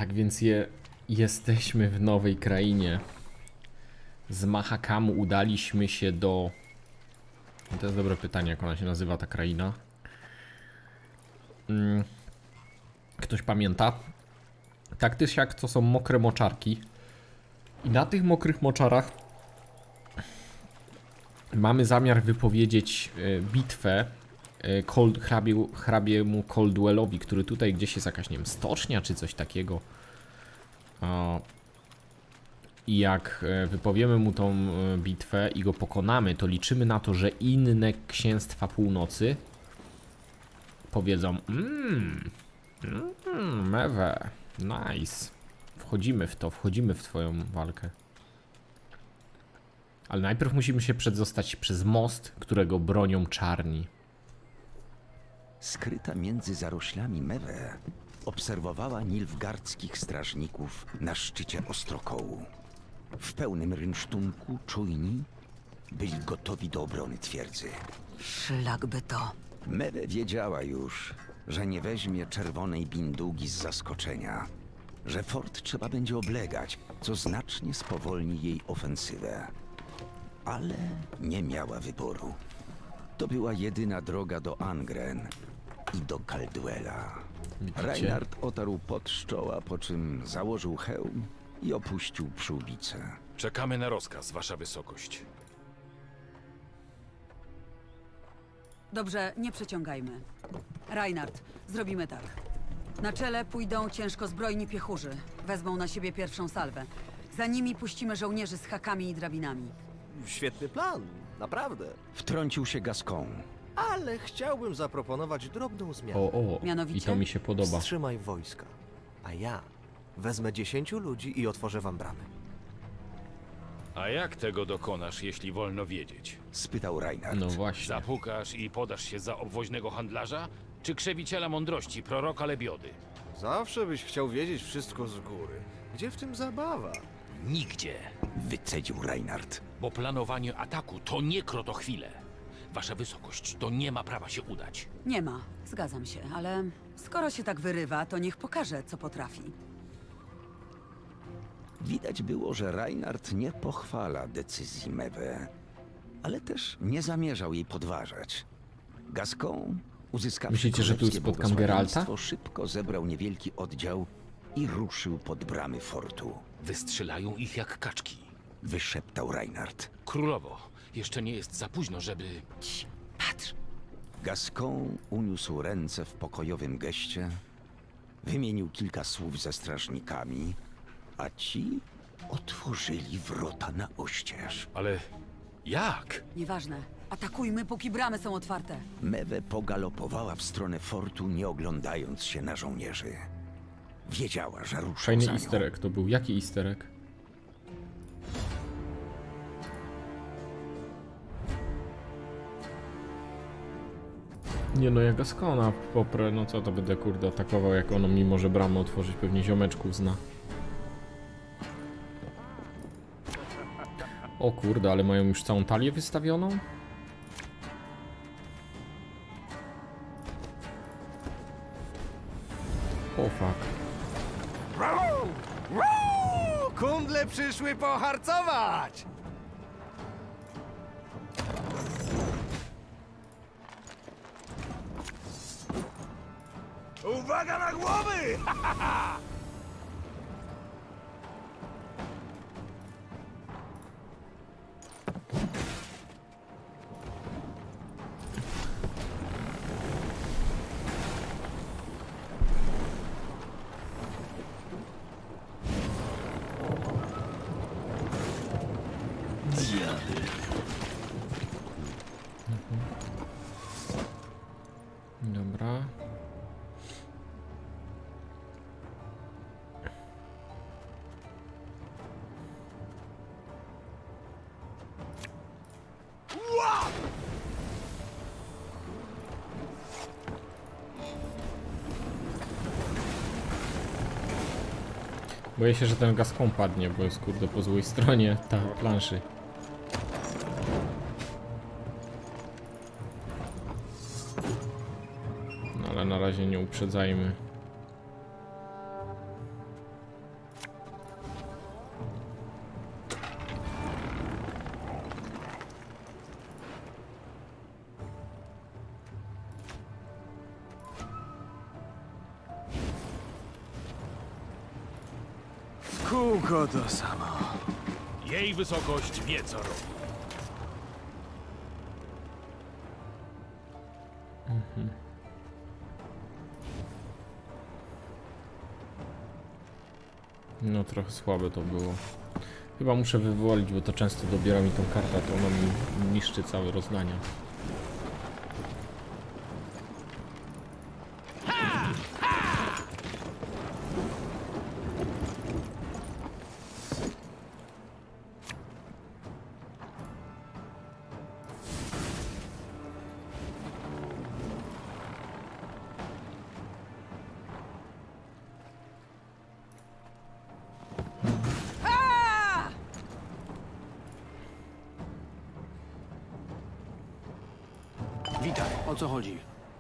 Tak więc jesteśmy w nowej krainie. Z Mahakamu udaliśmy się do... To jest dobre pytanie, jak ona się nazywa, ta kraina. Ktoś pamięta? Tak czy siak to są mokre moczarki. I na tych mokrych moczarach mamy zamiar wypowiedzieć bitwę hrabiemu Caldwellowi, który tutaj gdzieś jest jakaś, nie wiem, stocznia czy coś takiego. I jak wypowiemy mu tą bitwę i go pokonamy, to liczymy na to, że inne księstwa północy powiedzą Mewe, nice. Wchodzimy w to, wchodzimy w twoją walkę. Ale najpierw musimy się przedostać przez most, którego bronią czarni. Skryta między zaroślami Mewe obserwowała nilfgardzkich strażników na szczycie Ostrokołu. W pełnym rynsztunku, czujni, byli gotowi do obrony twierdzy. Szlakby to. Mewe wiedziała już, że nie weźmie czerwonej bindugi z zaskoczenia, że fort trzeba będzie oblegać, co znacznie spowolni jej ofensywę. Ale nie miała wyboru. To była jedyna droga do Angren i do Caldwella. Reinhardt otarł pot z czoła, po czym założył hełm i opuścił przyłbicę. Czekamy na rozkaz, wasza wysokość. Dobrze, nie przeciągajmy. Reinhardt, zrobimy tak. Na czele pójdą ciężko zbrojni piechurzy. Wezmą na siebie pierwszą salwę. Za nimi puścimy żołnierzy z hakami i drabinami. Świetny plan, naprawdę. Wtrącił się Gascon. Ale chciałbym zaproponować drobną zmianę. O, Mianowicie? i to mi się podoba. Wstrzymaj wojska, a ja wezmę 10 ludzi i otworzę wam bramy. A jak tego dokonasz, jeśli wolno wiedzieć? Spytał Reinhardt. No właśnie. Zapukasz i podasz się za obwoźnego handlarza? Czy krzewiciela mądrości, proroka Lebiody? Zawsze byś chciał wiedzieć wszystko z góry. Gdzie w tym zabawa? Nigdzie. Wycedził Reinhardt. Bo planowanie ataku to nie krotochwile. Wasza wysokość, to nie ma prawa się udać. Nie ma, zgadzam się, ale skoro się tak wyrywa, to niech pokaże, co potrafi. Widać było, że Reinhardt nie pochwala decyzji Mewe, ale też nie zamierzał jej podważać. Gascon, uzyskawszy Myślicie, że tu królewskie spotkam Geralta? błogosławieństwo, szybko zebrał niewielki oddział i ruszył pod bramy fortu. Wystrzelają ich jak kaczki. Wyszeptał Reinhardt. Królowo, jeszcze nie jest za późno, żeby... Cii, patrz. Gascon uniósł ręce w pokojowym geście, wymienił kilka słów ze strażnikami, a ci otworzyli wrota na oścież. Ale jak? Nieważne. Atakujmy, póki bramy są otwarte. Mewe pogalopowała w stronę fortu, nie oglądając się na żołnierzy. Wiedziała, że ruszą Fajny za nią. easter egg to był. Jaki easter egg? Nie no, jak Gascona poprę, no co to będę kurde atakował, jak ono mi może bramę otworzyć, pewnie ziomeczków zna. O kurde, ale mają już całą talię wystawioną? O fuck. Kundle przyszły poharcować! Uwaga na głowy! Dobra. Boję się, że ten Gascon padnie, bo jest kurde po złej stronie ta planszy. No ale na razie nie uprzedzajmy. kółko to samo. Jej wysokość wie co robi. No trochę słabe to było. Chyba muszę wywolić, bo to często dobiera mi tą kartę, to ona mi niszczy całe rozdania. Witaj, o co chodzi?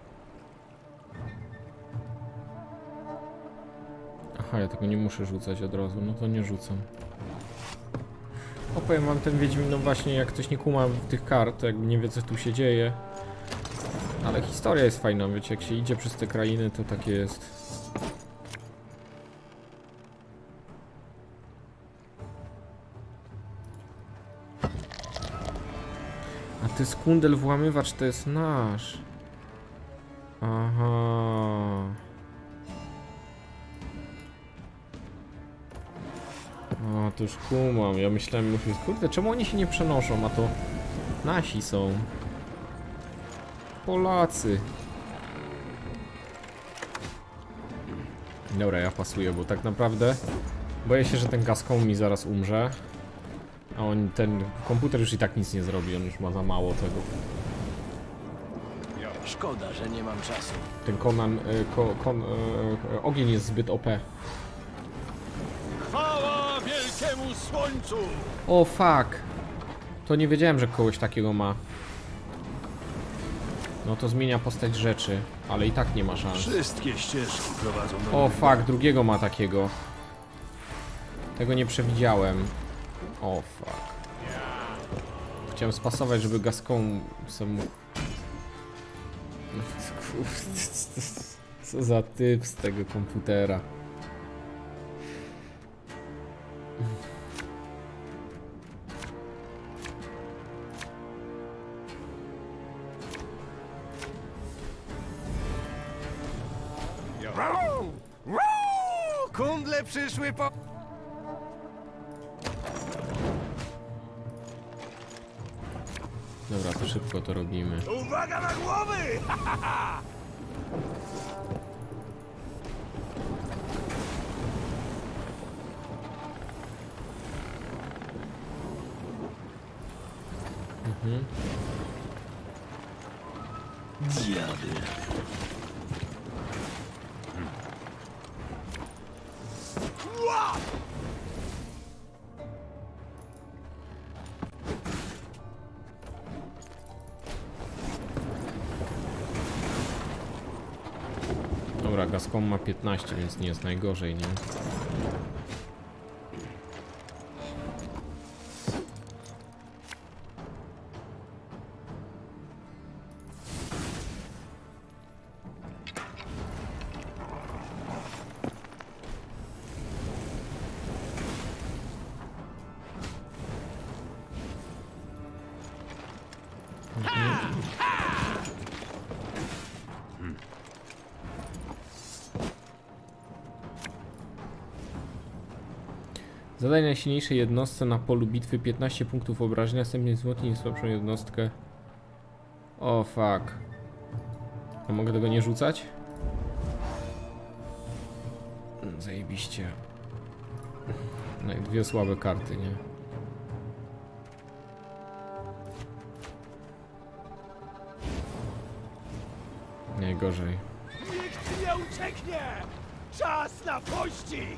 Aha, ja tego nie muszę rzucać od razu, no to nie rzucam. Opowiem wam ten Wiedźmin, no właśnie, jak ktoś nie kuma tych kart, to jakby nie wie co tu się dzieje. Ale historia jest fajna, wiecie, jak się idzie przez te krainy, to takie jest. A ty skundel włamywacz to jest nasz. Aha. O, to już kumam. Ja myślałem, mówię, kurde, czemu oni się nie przenoszą, a to nasi są. Polacy. Dobra, ja pasuję, bo tak naprawdę boję się, że ten Gascon mi zaraz umrze. A ten komputer już i tak nic nie zrobi, on już ma za mało tego. Szkoda, że nie mam czasu. Ten ogień jest zbyt OP. Chwała wielkiemu słońcu! O fuck! To nie wiedziałem, że kogoś takiego ma. No to zmienia postać rzeczy, ale i tak nie ma szans. Wszystkie ścieżki prowadzą do... O fuck, drugiego ma takiego. Tego nie przewidziałem. O fuck. Chciałem spasować, żeby Gascon sam mógł... Co za typ z tego komputera. Kundle przyszły po... Dobra, to szybko to robimy. Uwaga na głowy! Diable. Dobra, Gascon ma 15, więc nie jest najgorzej, nie? Zadaj najsilniejszej jednostce na polu bitwy 15 punktów obrażenia, następnie wzmocnij słabszą jednostkę. O fuck. A mogę tego nie rzucać? Zajebiście. No i dwie słabe karty, nie? Najgorzej. Nikt nie ucieknie! Czas na pościg!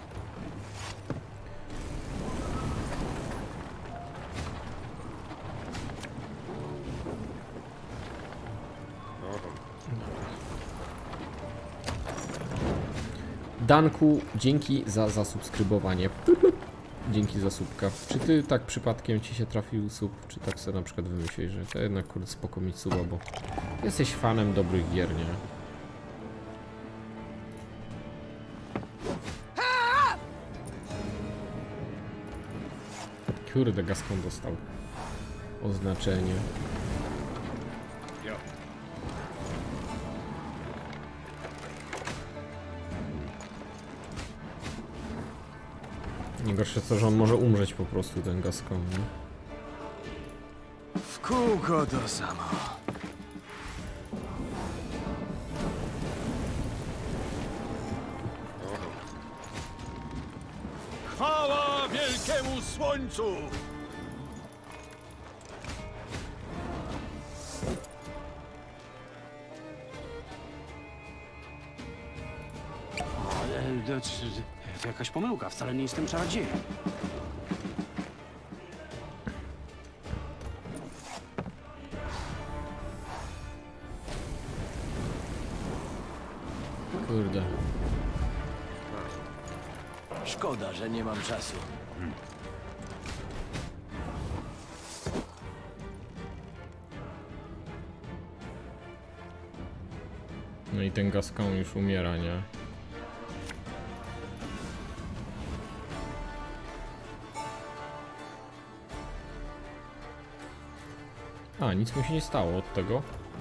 Danku, dzięki za zasubskrybowanie. Dzięki za subka. Czy ty tak przypadkiem ci się trafił sub, czy tak sobie na przykład wymyślisz, że to jednak kurde spoko mieć suba, bo jesteś fanem dobrych gier, nie? Kurde, Gascon dostał oznaczenie. Najgorsze to, że on może umrzeć po prostu, ten Gascon, nie? W kółko to samo. Chwała wielkiemu słońcu! To jakaś pomyłka, wcale nie jestem czarodziejem. Kurde. Szkoda, że nie mam czasu. No i ten Gascon już umiera, nie? A, nic mu się nie stało od tego.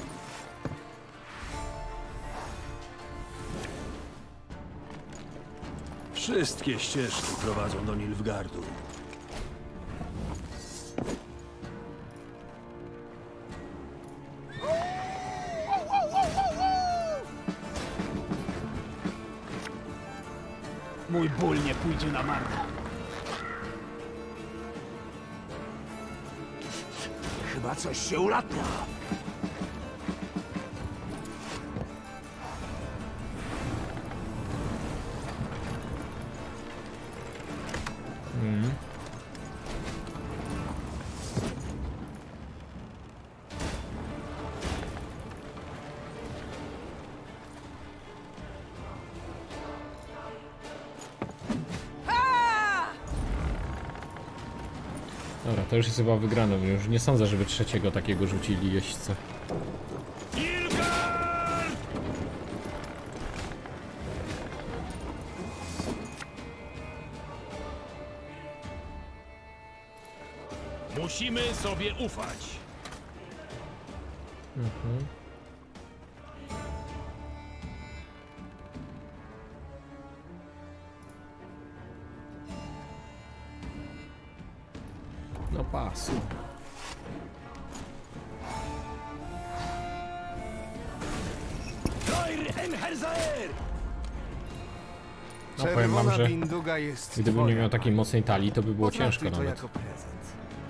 Wszystkie ścieżki prowadzą do Nilfgaardu. Mój ból nie pójdzie na marne. Chyba coś się ulatnia. Dobra, to już jest chyba wygrane. Już nie sądzę, żeby trzeciego takiego rzucili jeźdźce. Musimy sobie ufać. No pasu. No powiem wam, Czerwona że binduga jest gdybym nie twoja. miał takiej mocnej talii, to by było Potraktuj ciężko to nawet. jako prezent.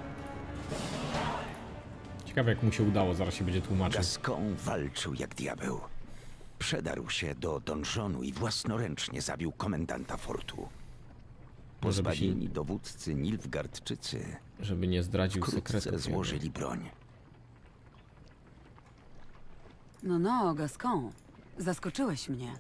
Ciekawe jak mu się udało, zaraz się będzie tłumaczył. Gascon walczył jak diabeł. Przedarł się do donżonu i własnoręcznie zabił komendanta fortu. Może by się, Pozbawieni dowódcy Nilfgaardczycy żeby nie zdradził wkrótce sekretów. złożyli broń. No, Gascon. Zaskoczyłeś mnie.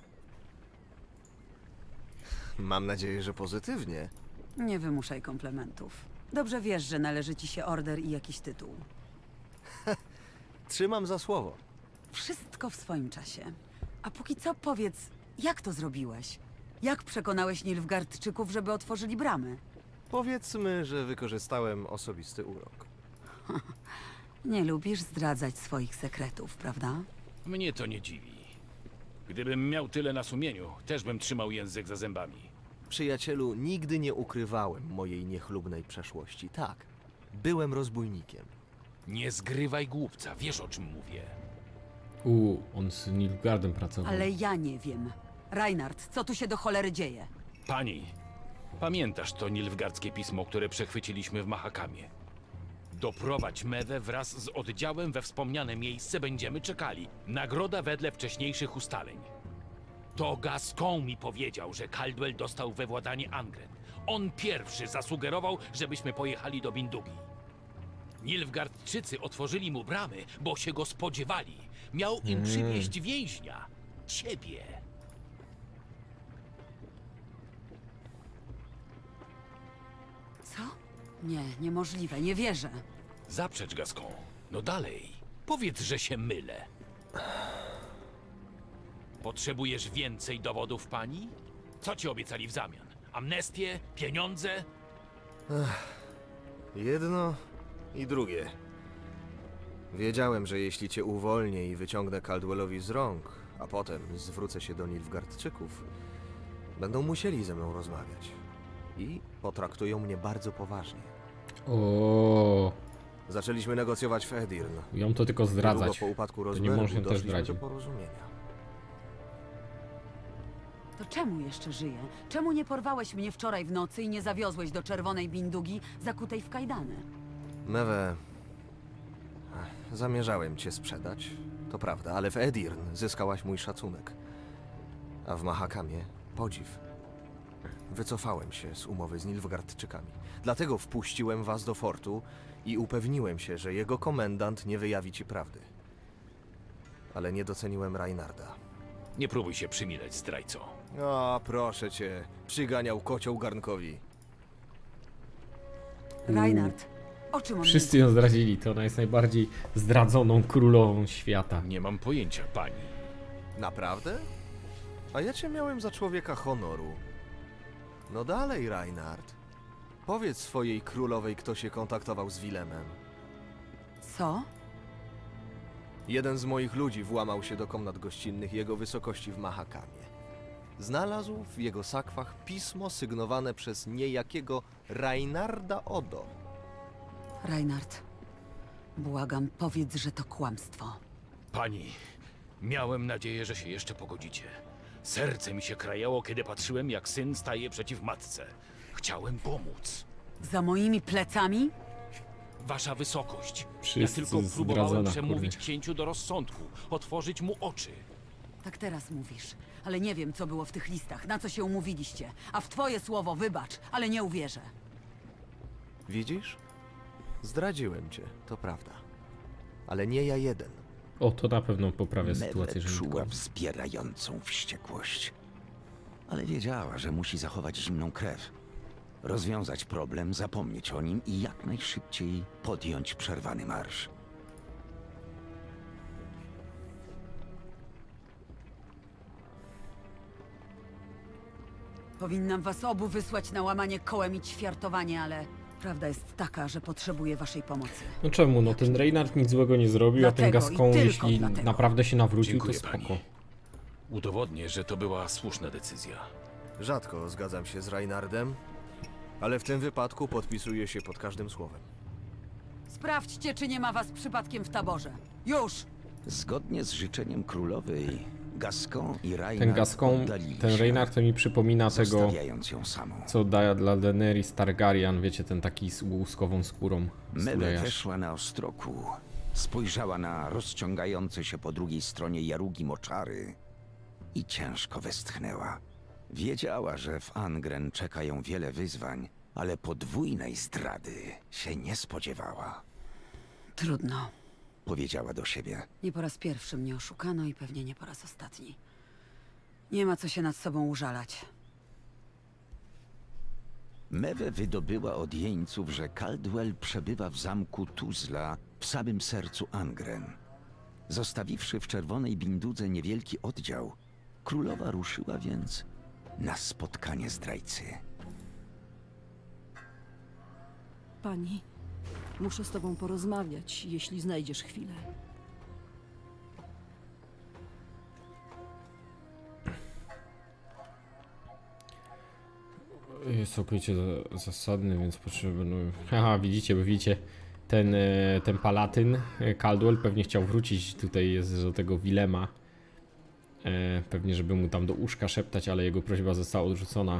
Mam nadzieję, że pozytywnie. Nie wymuszaj komplementów. Dobrze wiesz, że należy ci się order i jakiś tytuł. Trzymam za słowo. Wszystko w swoim czasie. A póki co powiedz, jak to zrobiłeś? Jak przekonałeś Nilfgaardczyków, żeby otworzyli bramy? Powiedzmy, że wykorzystałem osobisty urok. Nie lubisz zdradzać swoich sekretów, prawda? Mnie to nie dziwi. Gdybym miał tyle na sumieniu, też bym trzymał język za zębami. Przyjacielu, nigdy nie ukrywałem mojej niechlubnej przeszłości. Tak, byłem rozbójnikiem. Nie zgrywaj głupca, wiesz o czym mówię. On z Nilfgaardem pracował. Ale ja nie wiem. Reinhard, co tu się do cholery dzieje? Pani, pamiętasz to nilfgaardzkie pismo, które przechwyciliśmy w Mahakamie? Doprowadź Mewę wraz z oddziałem we wspomniane miejsce, będziemy czekali. Nagroda wedle wcześniejszych ustaleń. To Gascon mi powiedział, że Caldwell dostał we władanie Angren. On pierwszy zasugerował, żebyśmy pojechali do Bindugi. Nilfgaardczycy otworzyli mu bramy, bo się go spodziewali. Miał im przywieźć więźnia. Ciebie. Co? Nie, niemożliwe, nie wierzę. Zaprzecz, Gascon. No dalej. Powiedz, że się mylę. Potrzebujesz więcej dowodów, pani? Co ci obiecali w zamian? Amnestię? Pieniądze? Jedno i drugie. Wiedziałem, że jeśli cię uwolnię i wyciągnę Caldwellowi z rąk, a potem zwrócę się do Nilfgaardczyków, będą musieli ze mną rozmawiać. I potraktują mnie bardzo poważnie. O, Zaczęliśmy negocjować w Edirn. ją to tylko Niedługo zdradzać. po upadku To nie Rosbergu można też doszliśmy zdradzić. do porozumienia. To czemu jeszcze żyję? Czemu nie porwałeś mnie wczoraj w nocy i nie zawiozłeś do czerwonej bindugi zakutej w kajdany? Mewe, zamierzałem cię sprzedać, to prawda, ale w Edirn zyskałaś mój szacunek. A w Mahakamie podziw. Wycofałem się z umowy z Nilfgaardczykami. Dlatego wpuściłem was do fortu i upewniłem się, że jego komendant nie wyjawi ci prawdy. Ale nie doceniłem Reinharda. Nie próbuj się przymileć, zdrajco. O, proszę cię, przyganiał kocioł garnkowi. Reinhard, o czym on Wszyscy ją zdradzili, to ona jest najbardziej zdradzoną królową świata. Nie mam pojęcia, pani. Naprawdę? A ja cię miałem za człowieka honoru. No dalej, Reinhard. Powiedz swojej królowej, kto się kontaktował z Wilemem. Co? Jeden z moich ludzi włamał się do komnat gościnnych jego wysokości w Mahakamie. Znalazł w jego sakwach pismo sygnowane przez niejakiego Reinharda Odo. Reinhard, błagam, powiedz, że to kłamstwo. Pani, miałem nadzieję, że się jeszcze pogodzicie. Serce mi się krajało, kiedy patrzyłem, jak syn staje przeciw matce. Chciałem pomóc. Za moimi plecami? Wasza wysokość. Wszyscy Ja tylko próbowałem zdradzona, przemówić kurde. księciu do rozsądku, otworzyć mu oczy. Tak teraz mówisz, ale nie wiem, co było w tych listach, na co się umówiliście. A w twoje słowo wybacz, ale nie uwierzę. Widzisz? Zdradziłem cię, to prawda. Ale nie ja jeden. O, to na pewno poprawia Mewe sytuację, że czuła wzbierającą wściekłość. Ale wiedziała, że musi zachować zimną krew. Rozwiązać problem, zapomnieć o nim i jak najszybciej podjąć przerwany marsz. Powinnam was obu wysłać na łamanie kołem i ćwiartowanie, ale prawda jest taka, że potrzebuję waszej pomocy. No czemu? No ten Reinhard nic złego nie zrobił, a ten Dlatego i Gascon, tylko jeśli dlatego. naprawdę się nawrócił, to Dziękuję spoko. pani. Udowodnię, że to była słuszna decyzja. Rzadko zgadzam się z Reinhardem, ale w tym wypadku podpisuję się pod każdym słowem. Sprawdźcie, czy nie ma was przypadkiem w taborze. Już! Zgodnie z życzeniem królowej, Gascon i Reinhard Ten Gascon, oddalili ten się, Reinhard to mi przypomina tego, zostawiając ją samą. co daje dla Daenerys Targaryen, wiecie, ten taki z łuskową skórą. Mewe Stulejarz. weszła na ostroku, spojrzała na rozciągające się po drugiej stronie jarugi moczary i ciężko westchnęła. Wiedziała, że w Angren czeka ją wiele wyzwań, ale podwójnej zdrady się nie spodziewała. Trudno. Powiedziała do siebie. Nie po raz pierwszy mnie oszukano i pewnie nie po raz ostatni. Nie ma co się nad sobą użalać. Mewe wydobyła od jeńców, że Caldwell przebywa w zamku Tuzla w samym sercu Angren. Zostawiwszy w czerwonej bindudze niewielki oddział, królowa ruszyła więc na spotkanie zdrajcy. Pani, muszę z tobą porozmawiać, jeśli znajdziesz chwilę. Jest całkowicie zasadny, więc potrzebuję... Haha, widzicie, ten palatyn, Caldwell, pewnie chciał wrócić tutaj jest do tego Wilema. Pewnie, żeby mu tam do uszka szeptać, ale jego prośba została odrzucona.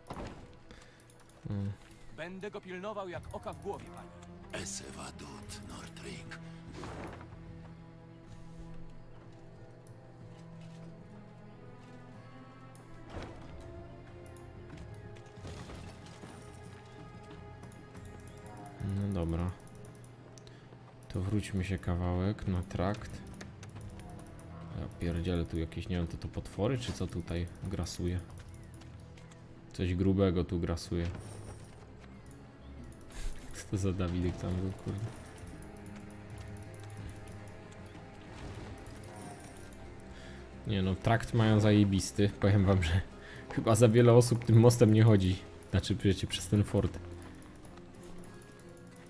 Będę go pilnował jak oka w głowie, pani. Esevadut, Nordrik. No dobra. To wróćmy się kawałek na trakt. Ja pierdzielę, tu jakieś, nie wiem, to potwory, czy co tutaj grasuje? Coś grubego tu grasuje. Co to za Dawidek tam był, kurde? Nie no, trakt mają zajebisty. Powiem wam, że chyba za wiele osób tym mostem nie chodzi. Znaczy, wiecie, przez ten fort.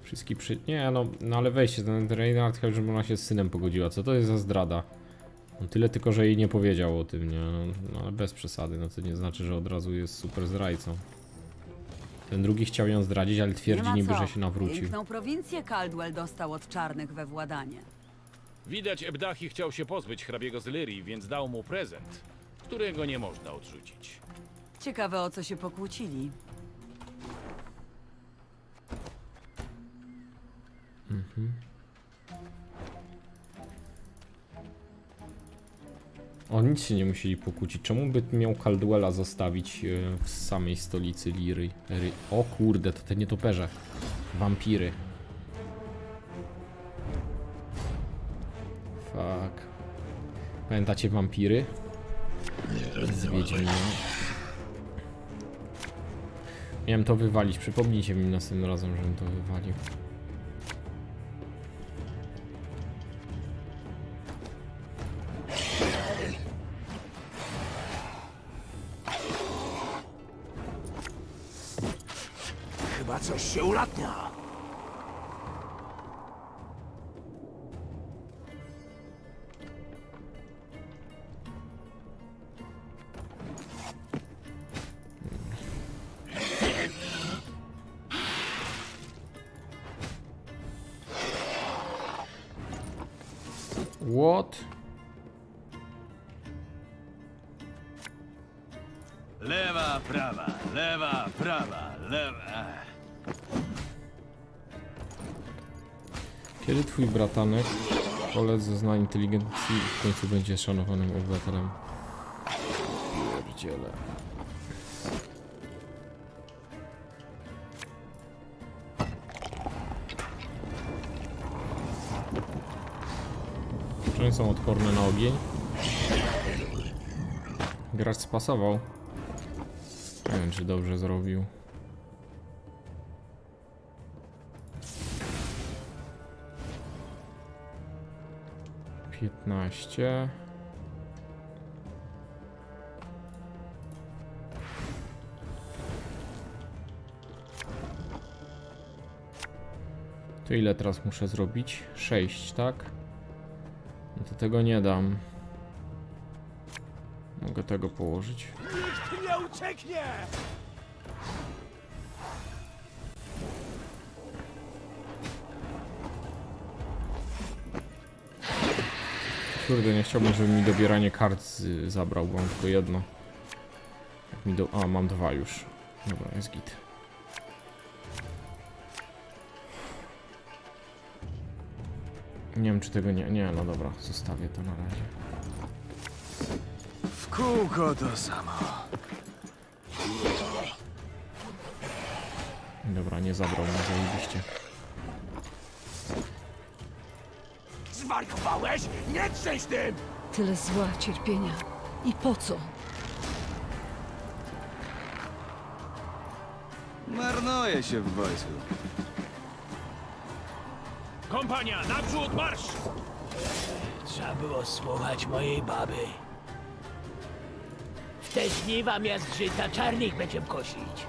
Wszystkie Nie, no ale weźcie, ten Reinhardt chyba, żeby ona się z synem pogodziła. Co to jest za zdrada? No tyle tylko, że jej nie powiedział o tym, nie? No ale bez przesady, no to nie znaczy, że od razu jest super zdrajcą. Ten drugi chciał ją zdradzić, ale twierdzi niby, że się nawrócił. Piękną prowincję Caldwell dostał od czarnych we władanie. Widać, Ebdachi chciał się pozbyć hrabiego z Lyrii, więc dał mu prezent, którego nie można odrzucić. Ciekawe, o co się pokłócili. O nic się nie musieli pokłócić. Czemu by miał Caldwella zostawić w samej stolicy Liry? O kurde, to te nietoperze. Wampiry. Fuck. Pamiętacie wampiry? Z Wiedźmina. Miałem to wywalić. Przypomnijcie mi następnym razem, żebym to wywalił. Chyba coś się ulatnia. What? Lewa, prawa, lewa, prawa, lewa. Kiedy twój bratanek, koledzy zna inteligencji, w końcu będzie szanowanym obywatelem? Pierdziele. Czy one są odporne na ogień? Gracz spasował. Nie wiem, czy dobrze zrobił. Piętnaście. To ile teraz muszę zrobić? 6, tak? No to tego nie dam. Mogę tego położyć. Nikt nie ucieknie! Kurde, nie chciałbym, żeby mi dobieranie kart zabrał, bo mam tylko jedno. Jak mi A, mam 2 już. Dobra, jest git. Nie wiem, czy tego nie, no dobra, zostawię to na razie. W kółko to samo. Dobra, nie zabrał mnie, zajebiście. Zwariowałeś? Nie trzęś tym! Tyle zła, cierpienia. I po co? Marnuje się w wojsku. Kompania, naprzód marsz! Trzeba było słuchać mojej baby. W te dni wam jest żyta czarnych będziemy kosić.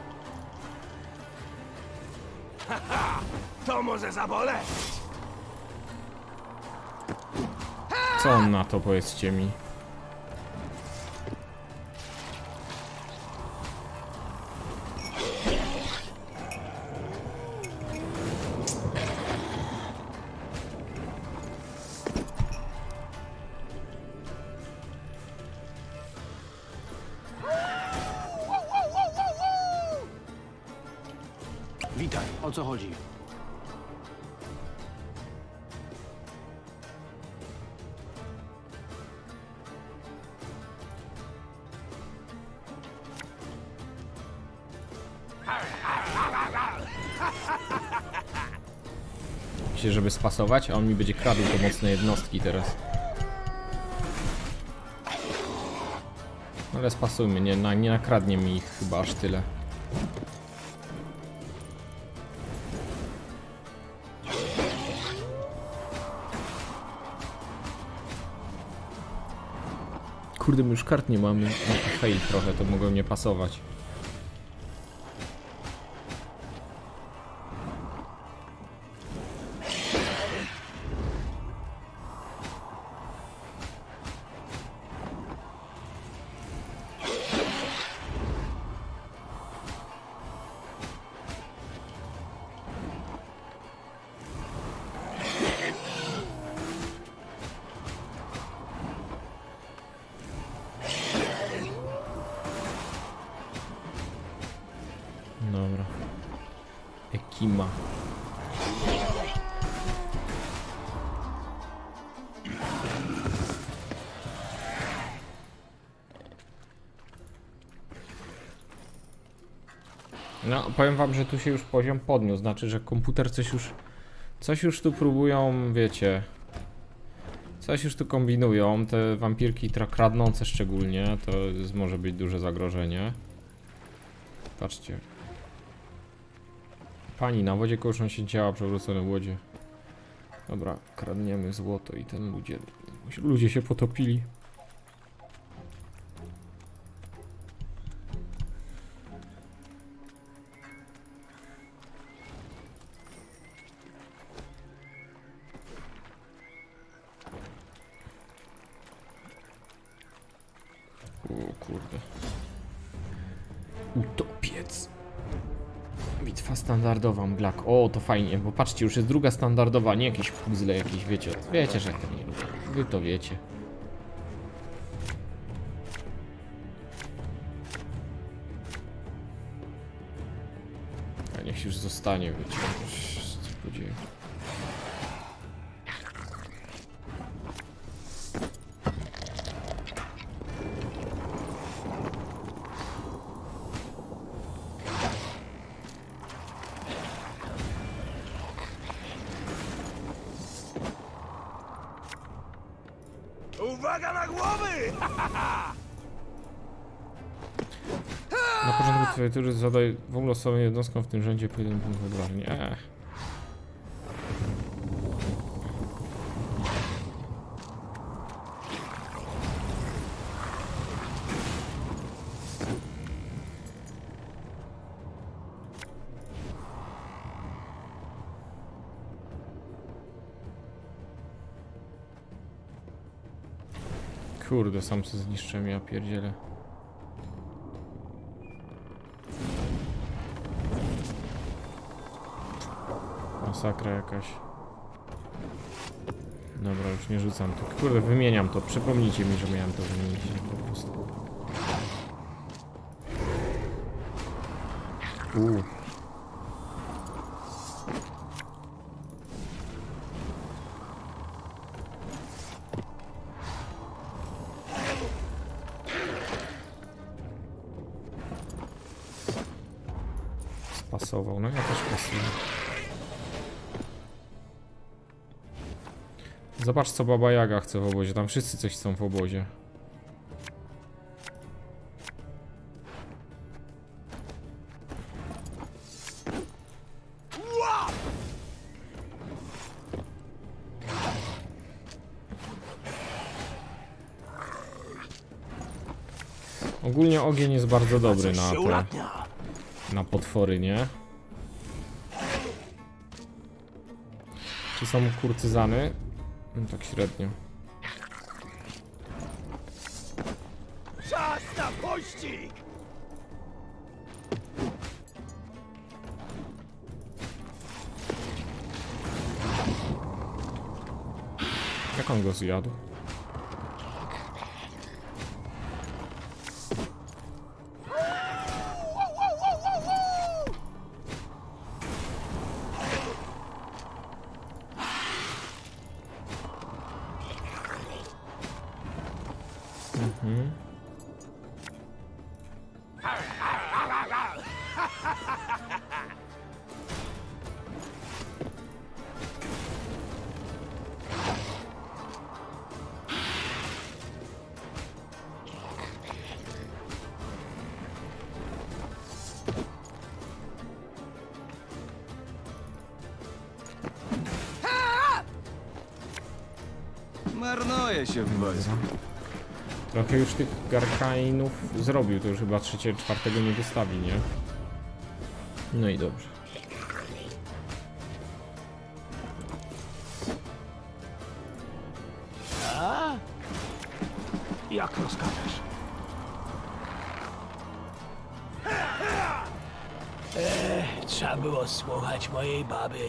To może zaboleć! Co on na to, powiedzcie mi? Witaj, o co chodzi? Myślę, żeby spasować, a on mi będzie kradł te mocne jednostki teraz. Ale spasujmy, nie nakradnie mi ich chyba aż tyle. Kurde, my już kart nie mamy. No to fail trochę, to mogą nie pasować. Dobra. Ekima. No, powiem wam, że tu się już poziom podniósł, znaczy, że komputer coś już tu próbują, wiecie, coś już tu kombinują, te wampirki kradnące szczególnie, to może być duże zagrożenie. Patrzcie. Pani na wodzie kołczą się ciała przewrócone w łodzie. Dobra, kradniemy złoto i ten ludzie się potopili. O kurde. Utopiec. Bitwa standardowa, Black. O, to fajnie, bo patrzcie, już jest druga standardowa, nie jakieś puzzle jakieś, wiecie. Wiecie, że to nie lubię. Wy to wiecie. A niech już zostanie, wiecie. Co się podzieje. Uwaga na głowy! Na początku twojej tury zadaj w losowym jednostkom w tym rzędzie po jeden punkt wybrania. Kurde, sam się zniszczyłem, ja pierdzielę. Masakra jakaś. Dobra, już nie rzucam to. Kurde, wymieniam to. Przypomnijcie mi, że miałem to wymienić po prostu. Pasował, no ja też pasuję. Zobacz, co Baba Jaga chce w obozie, tam wszyscy coś chcą w obozie. Ogólnie ogień jest bardzo dobry na potwory, nie? Czy są kurtyzany? No tak średnio. Czas na pościg! Jak on go zjadł? Marnuje się w wodzie. Trochę już tych garkainów zrobił, to już chyba 3., 4. nie wystawi, nie? No i dobrze. A? Jak rozkażesz? Trzeba było słuchać mojej baby.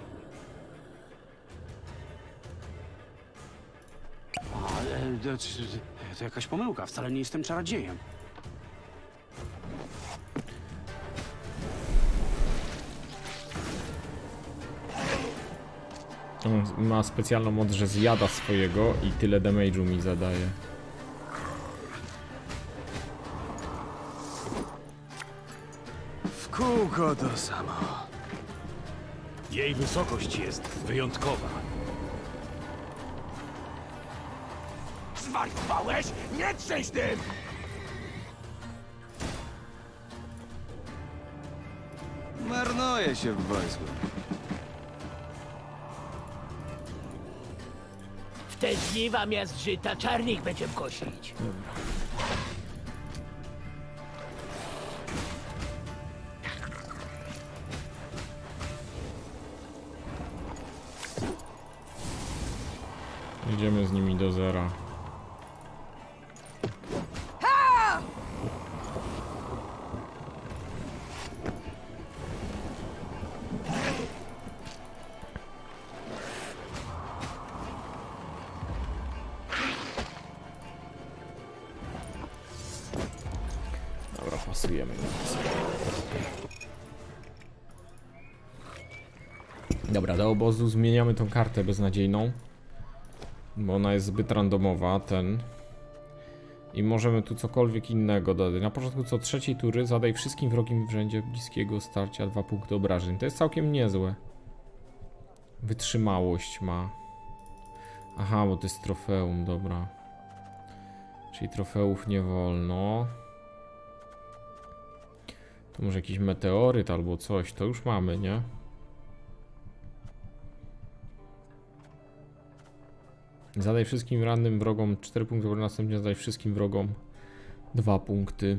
To jakaś pomyłka, wcale nie jestem czarodziejem. On ma specjalną moc, że zjada swojego i tyle damage'u mi zadaje. W kółko to samo. Jej wysokość jest wyjątkowa. Zwariowałeś? Nie trzęś tym! Marnuje się w wojsku. W te dni zamiast żyta czarnik będziemy kosić. Idziemy z nimi do zera. Dobra, pasujemy. Dobra, do obozu zmieniamy tą kartę beznadziejną. Bo ona jest zbyt randomowa, I możemy tu cokolwiek innego dodać. Na początku co trzeciej tury zadaj wszystkim wrogim w rzędzie bliskiego starcia 2 punkty obrażeń. To jest całkiem niezłe. Wytrzymałość ma. Aha, bo to jest trofeum, dobra. Czyli trofeów nie wolno. To może jakiś meteoryt albo coś. To już mamy, nie? Zadaj wszystkim rannym wrogom 4 punkty, bo następnie zadaj wszystkim wrogom 2 punkty.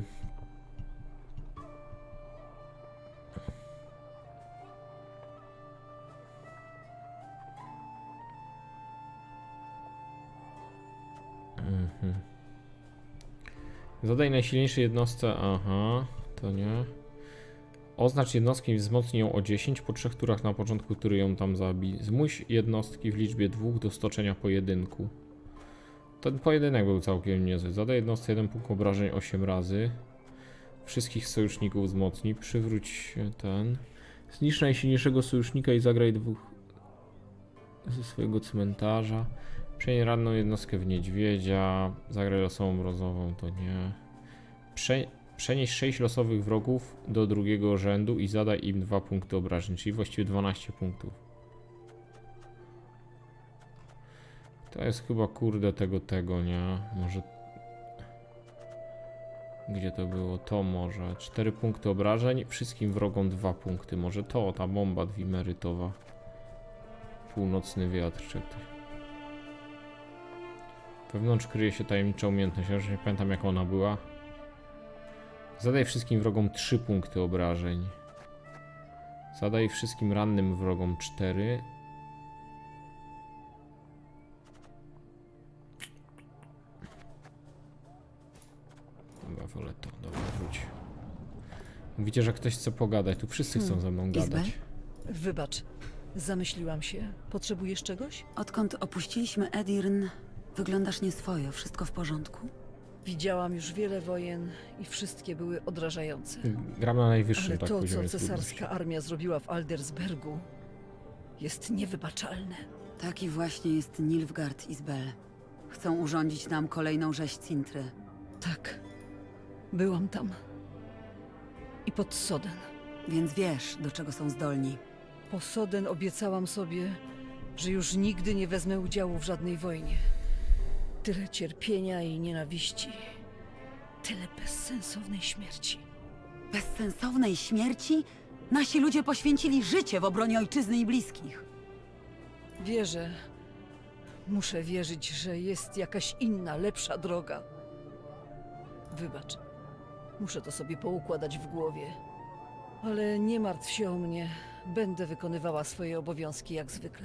Zadaj najsilniejszej jednostce. Aha, to nie. Oznacz jednostkę i wzmocnij ją o 10 po 3 turach na początku, który ją tam zabij. Zmuś jednostki w liczbie 2 do stoczenia pojedynku. Ten pojedynek był całkiem niezły. Zadaj jednostce 1 punkt obrażeń 8 razy. Wszystkich sojuszników wzmocnij. Przywróć ten. Zniszcz najsilniejszego sojusznika i zagraj 2 ze swojego cmentarza. Przenieś ranną jednostkę w niedźwiedzia. Zagraj losową mrozową, to nie. Przenieś 6 losowych wrogów do drugiego rzędu i zadaj im 2 punkty obrażeń, czyli właściwie 12 punktów. To jest chyba kurde tego, nie? Może... Gdzie to było? To może. 4 punkty obrażeń, wszystkim wrogom 2 punkty. Może to, ta bomba dwimerytowa. Północny wiatr, czy ktoś. Wewnątrz kryje się tajemnicza umiejętność, ja już nie pamiętam jak ona była. Zadaj wszystkim wrogom 3 punkty obrażeń. Zadaj wszystkim rannym wrogom 4. Chyba wolę to, dobra, wróć. Mówicie, że ktoś chce pogadać, tu wszyscy chcą ze mną gadać. Wybacz, zamyśliłam się. Potrzebujesz czegoś? Odkąd opuściliśmy Edirn, wyglądasz nieswojo. Wszystko w porządku? Widziałam już wiele wojen i wszystkie były odrażające. Gram na najwyższym Ale tak to, poziomie co cesarska trudności. armia zrobiła w Aldersbergu, jest niewybaczalne. Taki właśnie jest Nilfgaard i Isbel. Chcą urządzić nam kolejną rzeź Cintry. Tak, byłam tam. I pod Soden. Więc wiesz, do czego są zdolni. Po Soden obiecałam sobie, że już nigdy nie wezmę udziału w żadnej wojnie. Tyle cierpienia i nienawiści. Tyle bezsensownej śmierci. Bezsensownej śmierci? Nasi ludzie poświęcili życie w obronie ojczyzny i bliskich. Wierzę. Muszę wierzyć, że jest jakaś inna, lepsza droga. Wybacz. Muszę to sobie poukładać w głowie. Ale nie martw się o mnie. Będę wykonywała swoje obowiązki jak zwykle.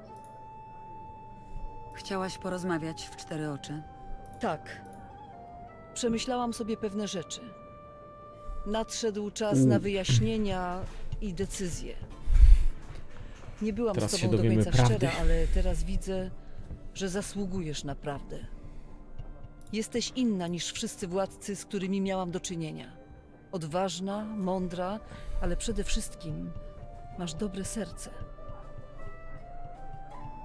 Chciałaś porozmawiać w 4 oczy? Tak. Przemyślałam sobie pewne rzeczy. Nadszedł czas na wyjaśnienia i decyzje. Nie byłam Teraz z się tobą do dowiemy końca prawdy. szczera, ale teraz widzę, że zasługujesz na prawdę. Jesteś inna niż wszyscy władcy, z którymi miałam do czynienia. Odważna, mądra, ale przede wszystkim masz dobre serce.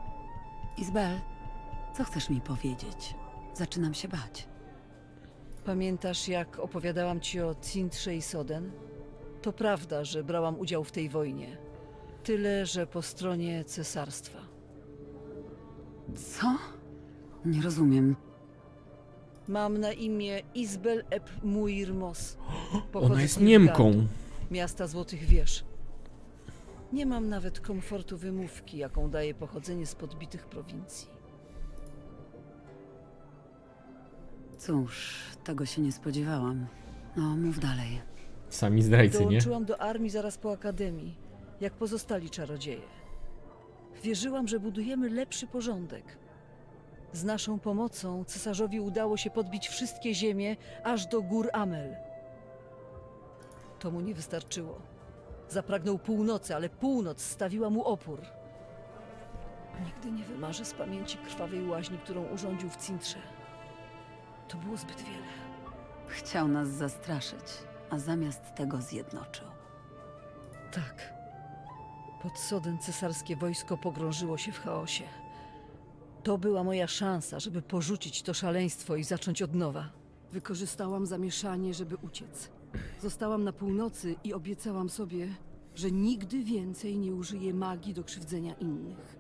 Izbel, co chcesz mi powiedzieć? Zaczynam się bać. Pamiętasz, jak opowiadałam ci o Cintrze i Soden? To prawda, że brałam udział w tej wojnie. Tyle, że po stronie cesarstwa. Co? Nie rozumiem. Mam na imię Izbel eb Muir Mos. Ona jest Niemką. Miasta Złotych Wież. Nie mam nawet komfortu wymówki, jaką daje pochodzenie z podbitych prowincji. Cóż, tego się nie spodziewałam. No, mów dalej. Sami zdrajcy, nie? Dołączyłam do armii zaraz po akademii, jak pozostali czarodzieje. Wierzyłam, że budujemy lepszy porządek. Z naszą pomocą cesarzowi udało się podbić wszystkie ziemie, aż do gór Amel. To mu nie wystarczyło. Zapragnął północy, ale północ stawiła mu opór. Nigdy nie wymarzę z pamięci krwawej łaźni, którą urządził w Cintrze. To było zbyt wiele. Chciał nas zastraszyć, a zamiast tego zjednoczył. Tak. Pod Soden cesarskie wojsko pogrążyło się w chaosie. To była moja szansa, żeby porzucić to szaleństwo i zacząć od nowa. Wykorzystałam zamieszanie, żeby uciec. Zostałam na północy i obiecałam sobie, że nigdy więcej nie użyję magii do krzywdzenia innych.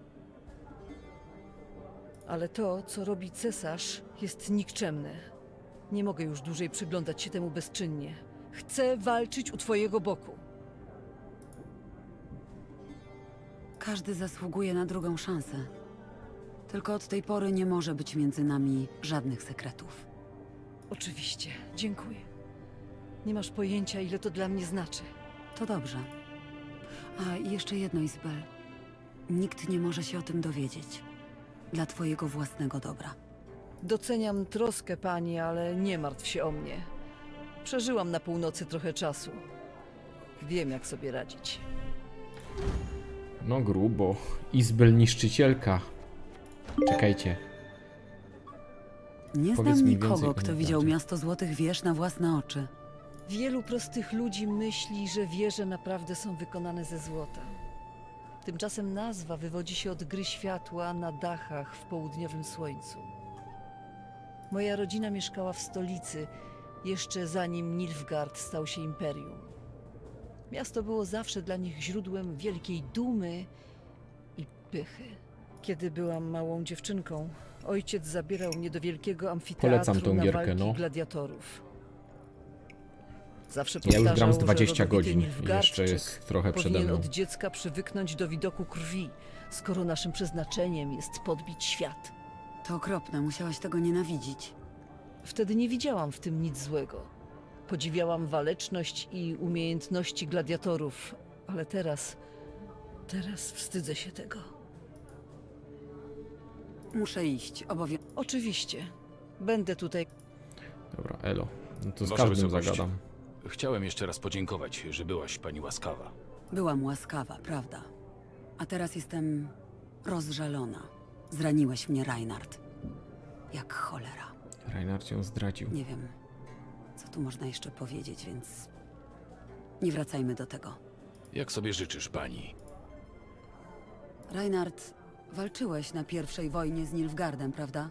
Ale to, co robi cesarz, jest nikczemne. Nie mogę już dłużej przyglądać się temu bezczynnie. Chcę walczyć u twojego boku. Każdy zasługuje na drugą szansę. Tylko od tej pory nie może być między nami żadnych sekretów. Oczywiście, dziękuję. Nie masz pojęcia, ile to dla mnie znaczy. To dobrze. A i jeszcze jedno, Izbel. Nikt nie może się o tym dowiedzieć. Dla twojego własnego dobra. Doceniam troskę pani, ale nie martw się o mnie. Przeżyłam na północy trochę czasu. Wiem, jak sobie radzić. No grubo. Izbel niszczycielka. Czekajcie. Nie Powiedz znam mi nikogo, więcej o kto nim widział bardziej. miasto Złotych Wież na własne oczy. Wielu prostych ludzi myśli, że wieże naprawdę są wykonane ze złota. Tymczasem nazwa wywodzi się od gry światła na dachach w południowym słońcu. Moja rodzina mieszkała w stolicy, jeszcze zanim Nilfgaard stał się imperium. Miasto było zawsze dla nich źródłem wielkiej dumy i pychy. Kiedy byłam małą dziewczynką, ojciec zabierał mnie do wielkiego amfiteatru Polecam tą na gierkę, walki no. gladiatorów. Zawsze Ja już gram z powtarzał, że 20 rodowity godzin. Nilfgaardczyk Jeszcze jest trochę przede powinien mną. od dziecka przywyknąć do widoku krwi, skoro naszym przeznaczeniem jest podbić świat. To okropne, musiałaś tego nienawidzić. Wtedy nie widziałam w tym nic złego. Podziwiałam waleczność i umiejętności gladiatorów, ale teraz wstydzę się tego. Muszę iść, Oczywiście. Będę tutaj. Dobra, elo. No to z Wasza każdym wysokość. zagadam. Chciałem jeszcze raz podziękować, że byłaś pani łaskawa. Byłam łaskawa, prawda? A teraz jestem rozżalona. Zraniłeś mnie, Reinhard. Jak cholera. Reinhard cię zdradził. Nie wiem, co tu można jeszcze powiedzieć, więc nie wracajmy do tego. Jak sobie życzysz, pani? Reinhard, walczyłeś na pierwszej wojnie z Nilfgaardem, prawda?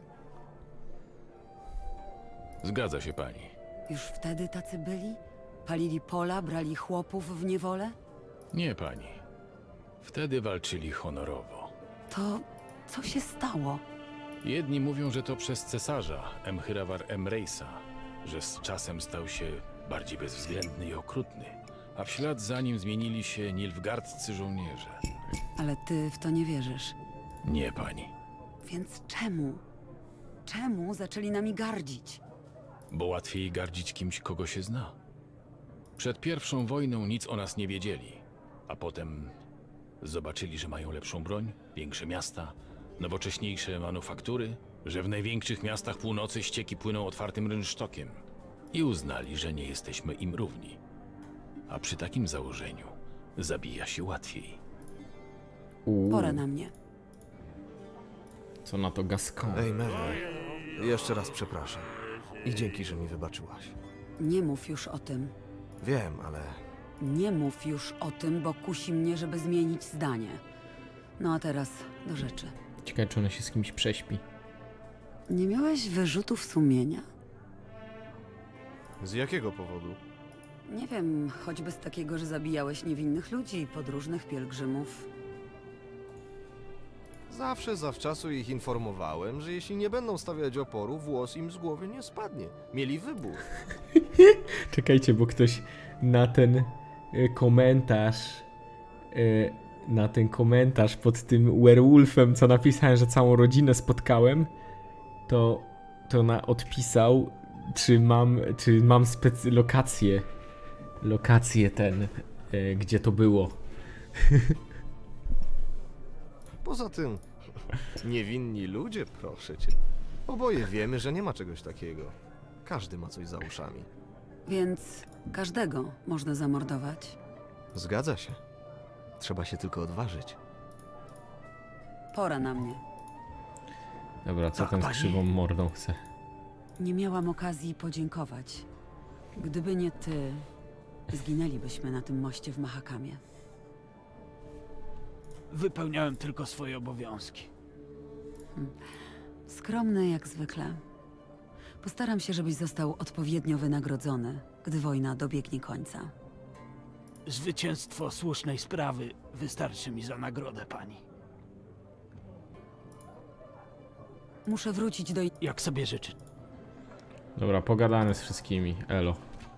Zgadza się pani. Już wtedy tacy byli? Palili pola, brali chłopów w niewolę? Nie pani. Wtedy walczyli honorowo. To co się stało? Jedni mówią, że to przez cesarza, Emhyrawar Emrejsa, że z czasem stał się bardziej bezwzględny i okrutny, a w ślad za nim zmienili się nilfgaardzcy żołnierze. Ale ty w to nie wierzysz. Nie pani. Więc czemu? Czemu zaczęli nami gardzić? Bo łatwiej gardzić kimś, kogo się zna. Przed pierwszą wojną nic o nas nie wiedzieli, a potem zobaczyli, że mają lepszą broń, większe miasta, nowocześniejsze manufaktury, że w największych miastach północy ścieki płyną otwartym rynsztokiem i uznali, że nie jesteśmy im równi. A przy takim założeniu zabija się łatwiej. Pora na mnie. Co na to Gascon? Ej, Mary, jeszcze raz przepraszam. I dzięki, że mi wybaczyłaś. Nie mów już o tym. Wiem, ale Nie mów już o tym, bo kusi mnie, żeby zmienić zdanie. No a teraz do rzeczy. Ciekawe, czy ona się z kimś prześpi. Nie miałeś wyrzutów sumienia? Z jakiego powodu? Nie wiem, choćby z takiego, że zabijałeś niewinnych ludzi, podróżnych pielgrzymów. Zawsze zawczasu ich informowałem, że jeśli nie będą stawiać oporu, włos im z głowy nie spadnie. Mieli wybór. Czekajcie, bo ktoś na ten komentarz pod tym werewolfem, co napisałem, że całą rodzinę spotkałem, to odpisał, czy mam lokację gdzie to było. Poza tym, niewinni ludzie, proszę cię. Oboje wiemy, że nie ma czegoś takiego. Każdy ma coś za uszami. Więc każdego można zamordować. Zgadza się. Trzeba się tylko odważyć. Pora na mnie. Dobra, co Tak, tam z pani? krzywą mordą chce? Nie miałam okazji podziękować. Gdyby nie ty, zginęlibyśmy na tym moście w Mahakamie. Wypełniałem tylko swoje obowiązki. Skromny jak zwykle. Postaram się, żebyś został odpowiednio wynagrodzony, gdy wojna dobiegnie końca. Zwycięstwo słusznej sprawy wystarczy mi za nagrodę, pani. Muszę wrócić do... Jak sobie życzy. Dobra, pogadane z wszystkimi. Elo.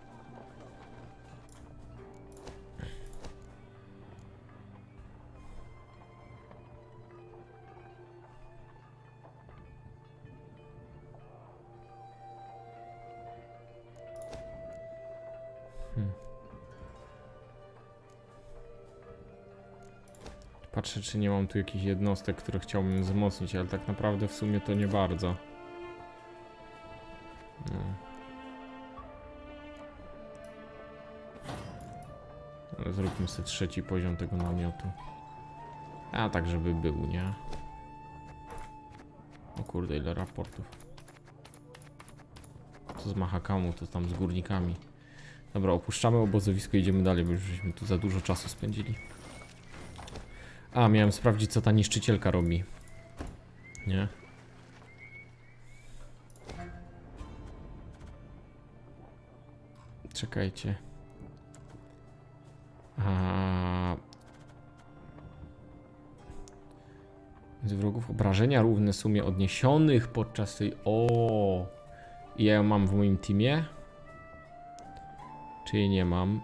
Patrzę, czy nie mam tu jakichś jednostek, które chciałbym wzmocnić, ale tak naprawdę w sumie to nie bardzo. No. Ale zróbmy sobie 3. poziom tego namiotu. A tak, żeby był, nie? O kurde, ile raportów. Co z Mahakamu, to tam z górnikami. Dobra, opuszczamy obozowisko i idziemy dalej, bo już żeśmy tu za dużo czasu spędzili. A, miałem sprawdzić, co ta niszczycielka robi. Nie? Czekajcie. Z wrogów obrażenia równe sumie odniesionych podczas tej... O, i ja ją mam w moim teamie? Czy jej nie mam?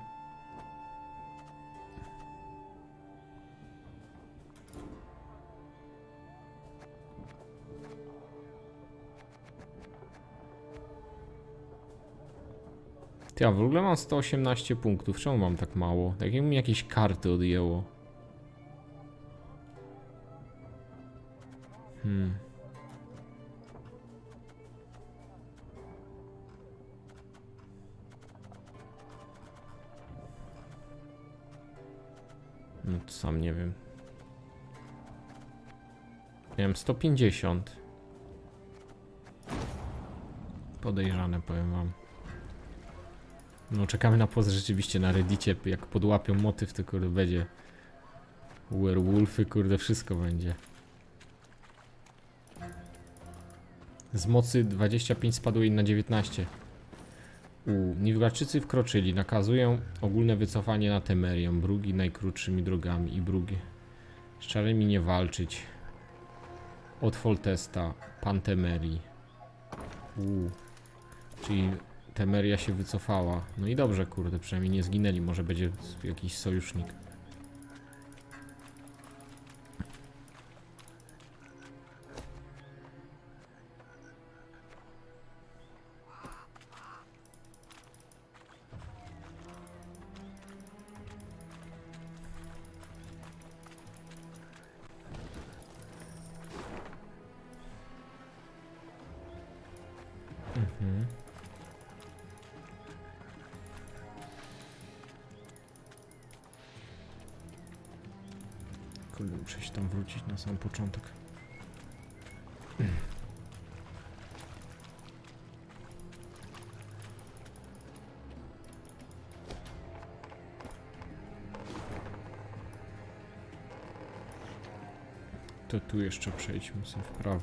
Ja w ogóle mam 118 punktów. Czemu mam tak mało? Tak jakby mi jakieś karty odjęło. No to sam nie wiem. Miałem 150. Podejrzane, powiem wam. No czekamy na post rzeczywiście na Reddicie, jak podłapią motyw, to kurde będzie werewolfy, kurde wszystko będzie. Z mocy 25 spadło jej na 19. Nilfgaardczycy wkroczyli, nakazują ogólne wycofanie na Temerię, Brugi najkrótszymi drogami i Brugi. Z czarnymi nie walczyć. Od Foltesta, pan Temerii. Czyli Temeria się wycofała. No i dobrze, kurde, przynajmniej nie zginęli. Może będzie jakiś sojusznik. Kurde, muszę się tam wrócić na sam początek. To tu jeszcze przejdźmy sobie w prawo.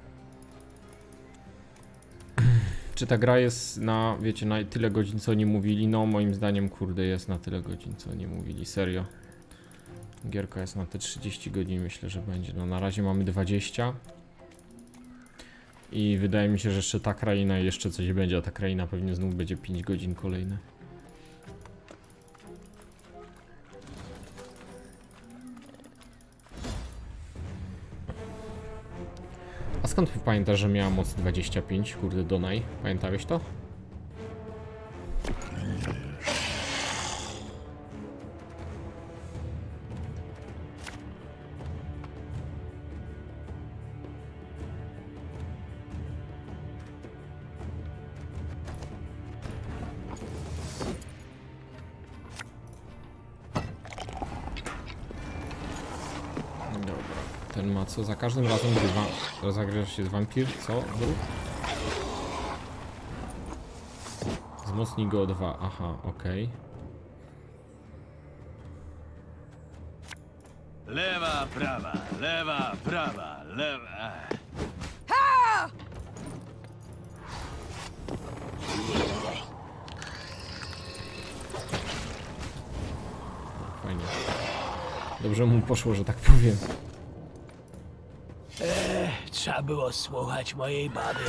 Czy ta gra jest na, wiecie, na tyle godzin, co nie mówili? No, moim zdaniem, kurde, jest na tyle godzin, co nie mówili. Serio. Gierka jest na te 30 godzin, myślę, że będzie. No, na razie mamy 20. I wydaje mi się, że jeszcze ta kraina i jeszcze coś będzie, a ta kraina pewnie znów będzie 5 godzin kolejne. A skąd pamiętasz, że miała moc 25? Kurde, Donaj. Pamiętałeś to? Ten ma co? Za każdym razem gdy zagrasz się z wampir? Co? Wzmocnij go o 2. Aha, okej. Lewa, prawa, lewa, prawa, lewa. Fajnie. Dobrze mu poszło, że tak powiem. Trzeba było słuchać mojej baby.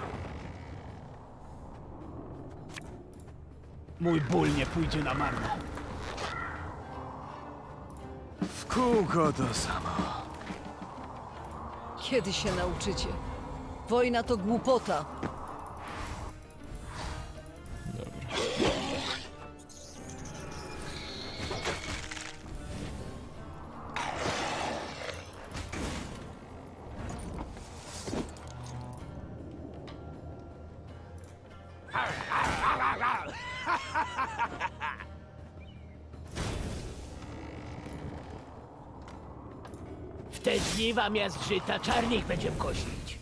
Mój ból nie pójdzie na marne. W kółko to samo. Kiedy się nauczycie? Wojna to głupota. Dobra. W te dni wam jest żyta czarnik będziemy kosić.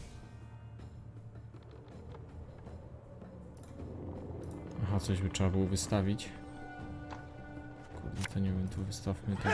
Aha, coś by trzeba było wystawić. Kurde, to nie wiem, tu wystawmy tego.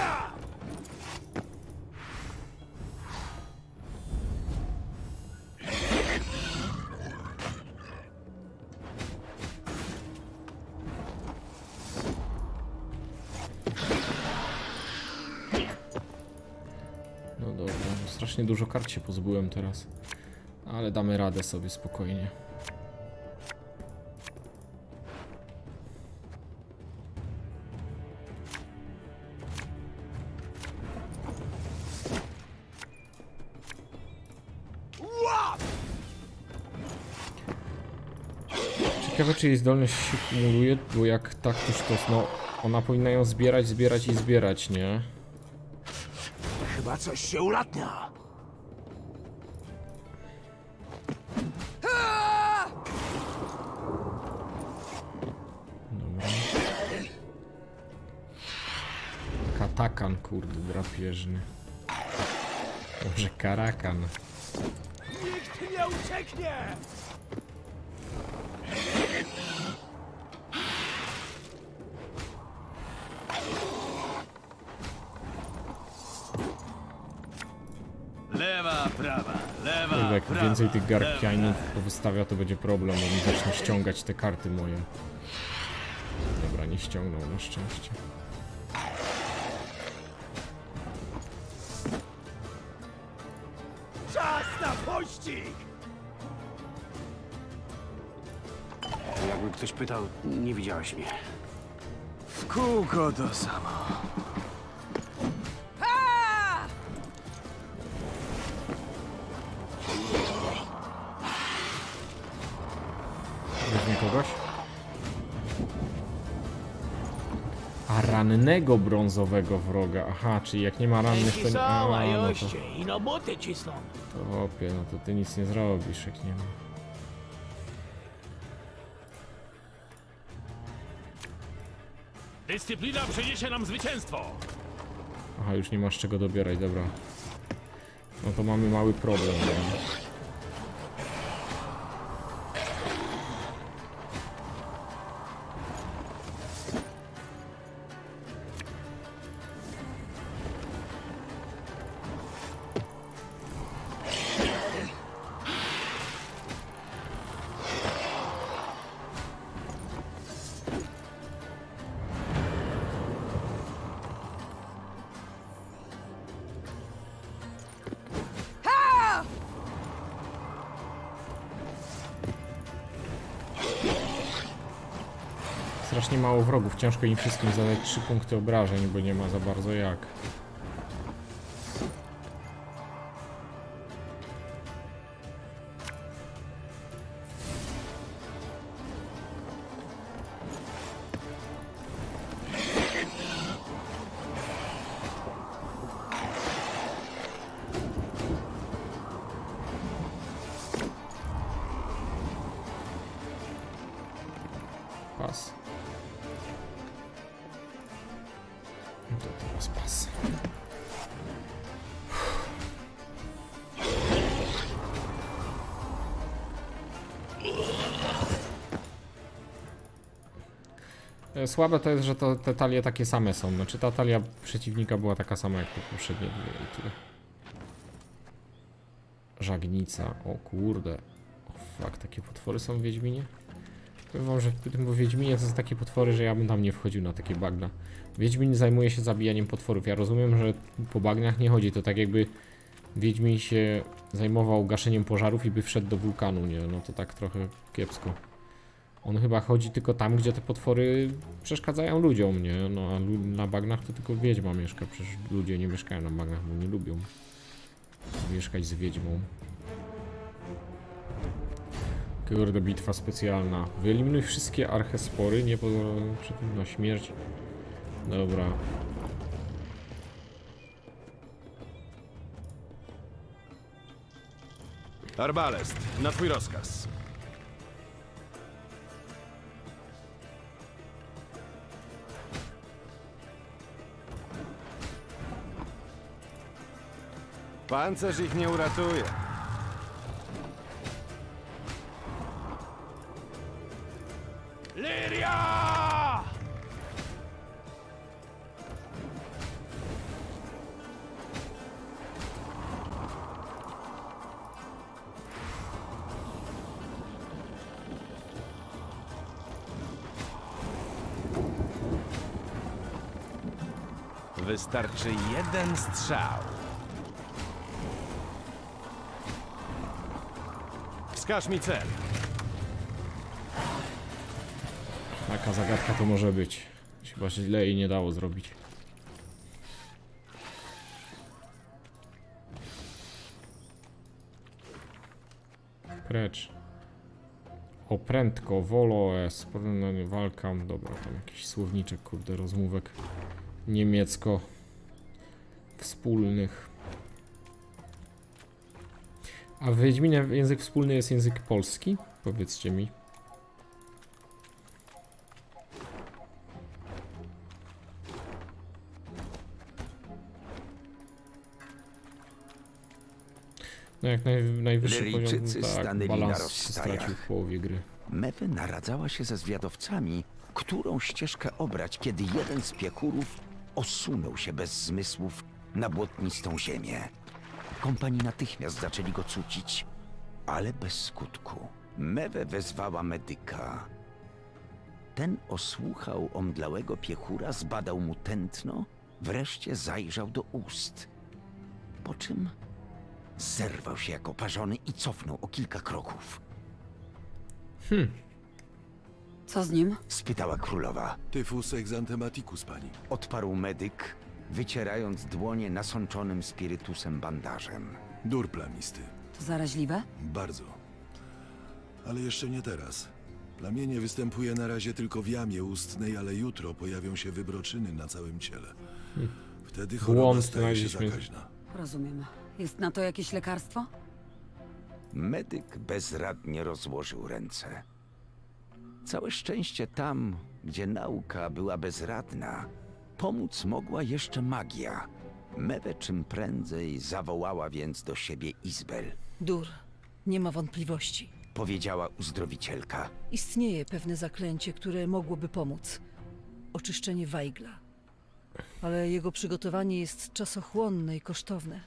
No dobra, strasznie dużo kart się pozbyłem teraz. Ale damy radę sobie spokojnie. Ciekawe, czy jej zdolność się kumuluje, bo jak tak to no, ona powinna ją zbierać, nie? Chyba coś się ulatnia. Dobra. Katakan, kurde, drapieżny. Może karakan. Nikt nie ucieknie! Lewa, prawa, lewa, Kurde, jak prawa, więcej tych garkianów lewa. powystawia, to będzie problem, bo mi zacznie ściągać te karty moje. Dobra, nie ściągnął na szczęście. Czas na pościg! Jakby ktoś pytał, nie widziałeś mnie. W kółko to samo. Weźmie kogoś? A rannego brązowego wroga. Aha, czyli jak nie ma rannych, to nie... Są, A, a no joście, i no buty cisną. to opie, no to ty nic nie zrobisz, jak nie ma. Dyscyplina przyniesie nam zwycięstwo! Aha, już nie masz czego dobierać, dobra. No to mamy mały problem, nie? strasznie mało wrogów. Ciężko im wszystkim zadać 3 punkty obrażeń, bo nie ma za bardzo jak. Pas. No to teraz pas. Słabe to jest, że te talie takie same są. Znaczy ta talia przeciwnika była taka sama jak te poprzednie dwie i tyle. Żagnica. O kurde. O fuck, takie potwory są w Wiedźminie? Powiem wam, że w tym Wiedźminie to są takie potwory, że ja bym tam nie wchodził na takie bagna. Wiedźmin zajmuje się zabijaniem potworów. Ja rozumiem, że po bagnach nie chodzi. To tak jakby Wiedźmin się zajmował gaszeniem pożarów i by wszedł do wulkanu, nie? No to tak trochę kiepsko. On chyba chodzi tylko tam, gdzie te potwory przeszkadzają ludziom, nie? No a na bagnach to tylko wiedźma mieszka. Przecież ludzie nie mieszkają na bagnach, bo nie lubią mieszkać z wiedźmą. Kurde, bitwa specjalna. Wyeliminuj wszystkie archespory, nie pozwolą na śmierć. Dobra. Arbalest, na twój rozkaz. Pancerz ich nie uratuje. Lyria! Wystarczy jeden strzał. Wskaż mi cel. Taka zagadka to może być. Chyba źle jej nie dało zrobić. Precz. O prędko, volo es, walka, dobra, tam jakiś słowniczek, kurde, rozmówek niemiecko wspólnych. A w Wiedźminie język wspólny jest język polski? Powiedzcie mi. No jak najwyższy poziom, tak, balans stracił w połowie gry. Mewe naradzała się ze zwiadowcami, którą ścieżkę obrać, kiedy jeden z piechurów osunął się bez zmysłów na błotnistą ziemię. Kompanii natychmiast zaczęli go cucić, ale bez skutku. Mewe wezwała medyka. Ten osłuchał omdlałego piechura, zbadał mu tętno, wreszcie zajrzał do ust. Po czym zerwał się jak oparzony i cofnął o kilka kroków. Co z nim? Spytała królowa. Tyfus exanthematicus, pani. Odparł medyk, wycierając dłonie nasączonym spirytusem bandażem. Dur plamisty. To zaraźliwe? Bardzo. Ale jeszcze nie teraz. Plamienie występuje na razie tylko w jamie ustnej, ale jutro pojawią się wybroczyny na całym ciele. Wtedy choroba staje się zakaźna. Rozumiem. Jest na to jakieś lekarstwo? Medyk bezradnie rozłożył ręce. Całe szczęście tam, gdzie nauka była bezradna, pomóc mogła jeszcze magia. Mewe czym prędzej zawołała więc do siebie Izbel. Dur, nie ma wątpliwości. Powiedziała uzdrowicielka. Istnieje pewne zaklęcie, które mogłoby pomóc. Oczyszczenie Weigla. Ale jego przygotowanie jest czasochłonne i kosztowne.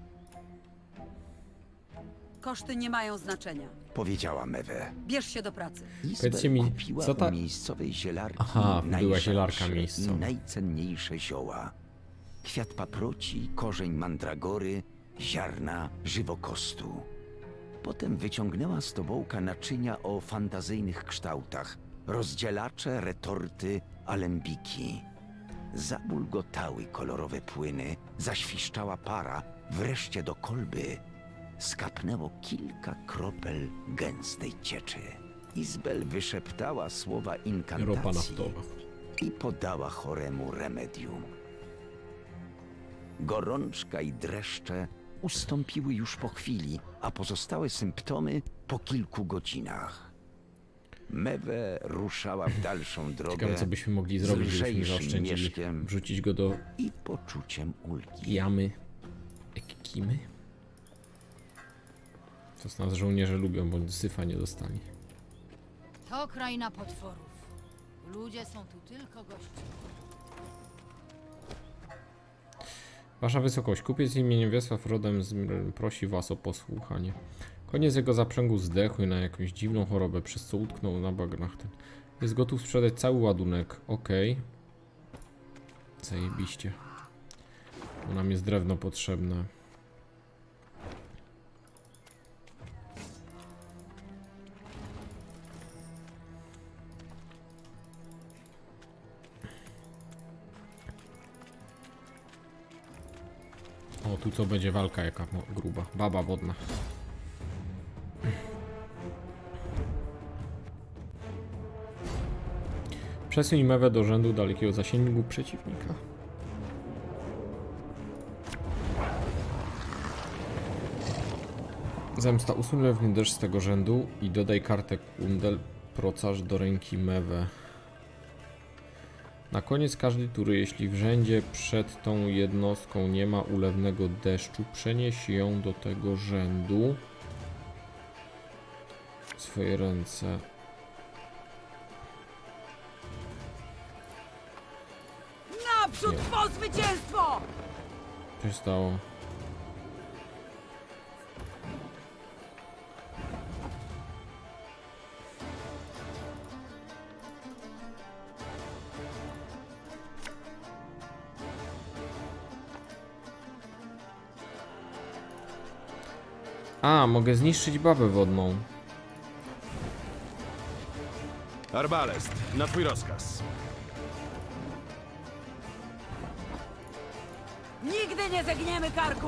Koszty nie mają znaczenia. Powiedziała Mewe. Bierz się do pracy. Powiedzcie mi, kupiła co ta... u miejscowej zielarki Aha, była zielarka najrzadsze miejscowa. i najcenniejsze zioła. Kwiat paproci, korzeń mandragory, ziarna żywokostu. Potem wyciągnęła z tobołka naczynia o fantazyjnych kształtach, rozdzielacze, retorty, alembiki. Zabulgotały kolorowe płyny, zaświszczała para, wreszcie do kolby skapnęło kilka kropel gęstej cieczy. Izbel wyszeptała słowa Ropa inkantacji naftowa. i podała choremu remedium. Gorączka i dreszcze ustąpiły już po chwili, a pozostałe symptomy po kilku godzinach. Mewe ruszała w dalszą drogę. Ciekawe, co byśmy mogli zrobić, żebyśmy lżejszym zaoszczędzili. mieszkiem Wrzucić go do i poczuciem ulgi. jamy. Ekimy? To nas żołnierze lubią, bo syfa nie dostali. To kraina potworów. Ludzie są tu tylko gośćmi. Wasza wysokość, kupiec imieniem Wiesław rodem z prosi was o posłuchanie. Koniec jego zaprzęgu zdechł na jakąś dziwną chorobę, przez co utknął na bagnach. Jest gotów sprzedać cały ładunek. Okej. Zajebiście. Bo nam jest drewno potrzebne. O, tu co będzie walka jaka gruba. Baba wodna. Przesuń mewę do rzędu dalekiego zasięgu przeciwnika. Zemsta. Usuń lewny deszcz z tego rzędu i dodaj kartę kundel procarz do ręki mewę. Na koniec każdej tury, jeśli w rzędzie przed tą jednostką nie ma ulewnego deszczu, przenieś ją do tego rzędu w swoje ręce. Naprzód po zwycięstwo! Co się stało? A, mogę zniszczyć babę wodną. Arbalest, na twój rozkaz. Nigdy nie zegniemy karku!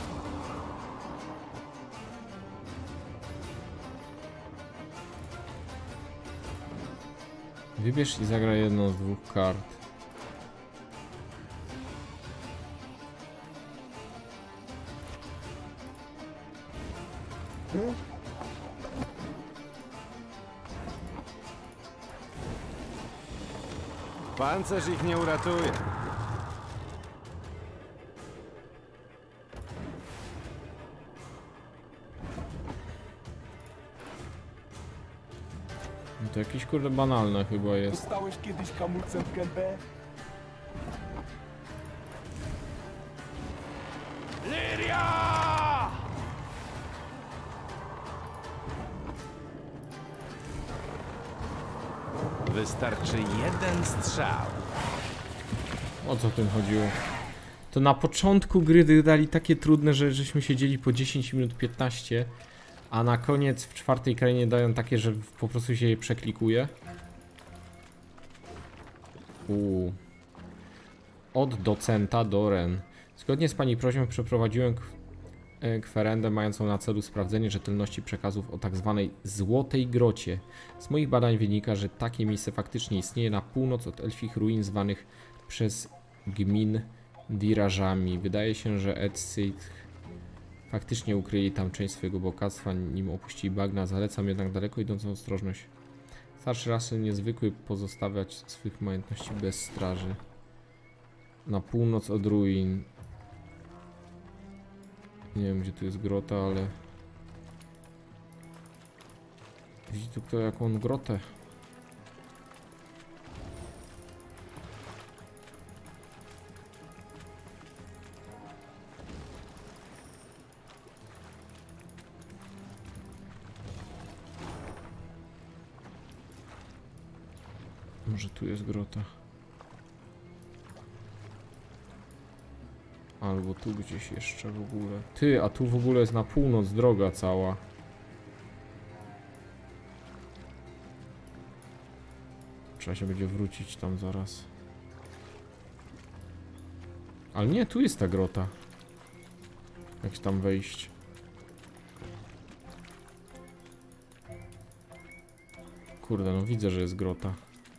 Wybierz i zagraj jedną z dwóch kart. Pancerz ich nie uratuje. No to jakieś kurde banalne chyba jest. Dostałeś kiedyś kamulcem w gębę? Lyria! Wystarczy jeden strzał. O co w tym chodziło? To na początku gry dali takie trudne, że żeśmy siedzieli po 10 minut 15, a na koniec w czwartej krainie dają takie, że po prostu się je przeklikuje. Od docenta do Ren. Zgodnie z pani prośbą przeprowadziłem kwerendę mającą na celu sprawdzenie rzetelności przekazów o tak zwanej Złotej Grocie. Z moich badań wynika, że takie miejsce faktycznie istnieje na północ od elfich ruin zwanych przez gmin dirażami. Wydaje się, że Edsith faktycznie ukryli tam część swojego bogactwa, nim opuścili bagna. Zalecam jednak daleko idącą ostrożność. Starsze rasy niezwykły pozostawiać swych majątności bez straży. Na północ od ruin. Nie wiem, gdzie tu jest grota, ale... Widzi tu kto jaką grotę? Może tu jest grota. Albo tu gdzieś jeszcze w ogóle. Ty, a tu w ogóle jest na północ droga cała. Trzeba się będzie wrócić tam zaraz. Ale nie, tu jest ta grota. Jak tam wejść? Kurde, no widzę, że jest grota.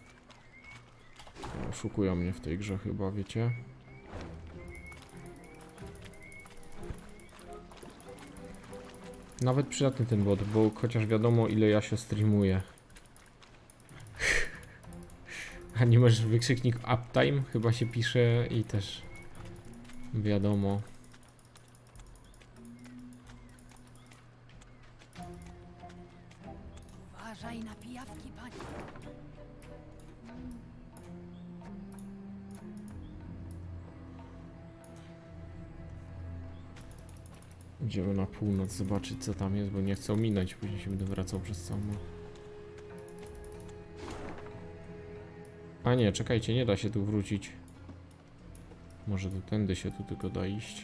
Oszukują mnie w tej grze chyba, wiecie? Nawet przydatny ten bot, bo chociaż wiadomo, ile ja się streamuję. A nie masz wykrzyknik uptime? Chyba się pisze i też wiadomo. Uważaj na pijawki, panie. Idziemy na północ zobaczyć, co tam jest, bo nie chcę ominąć, później się będę wracał przez całą. A nie, czekajcie, nie da się tu wrócić. Może tu tędy się tu tylko da iść.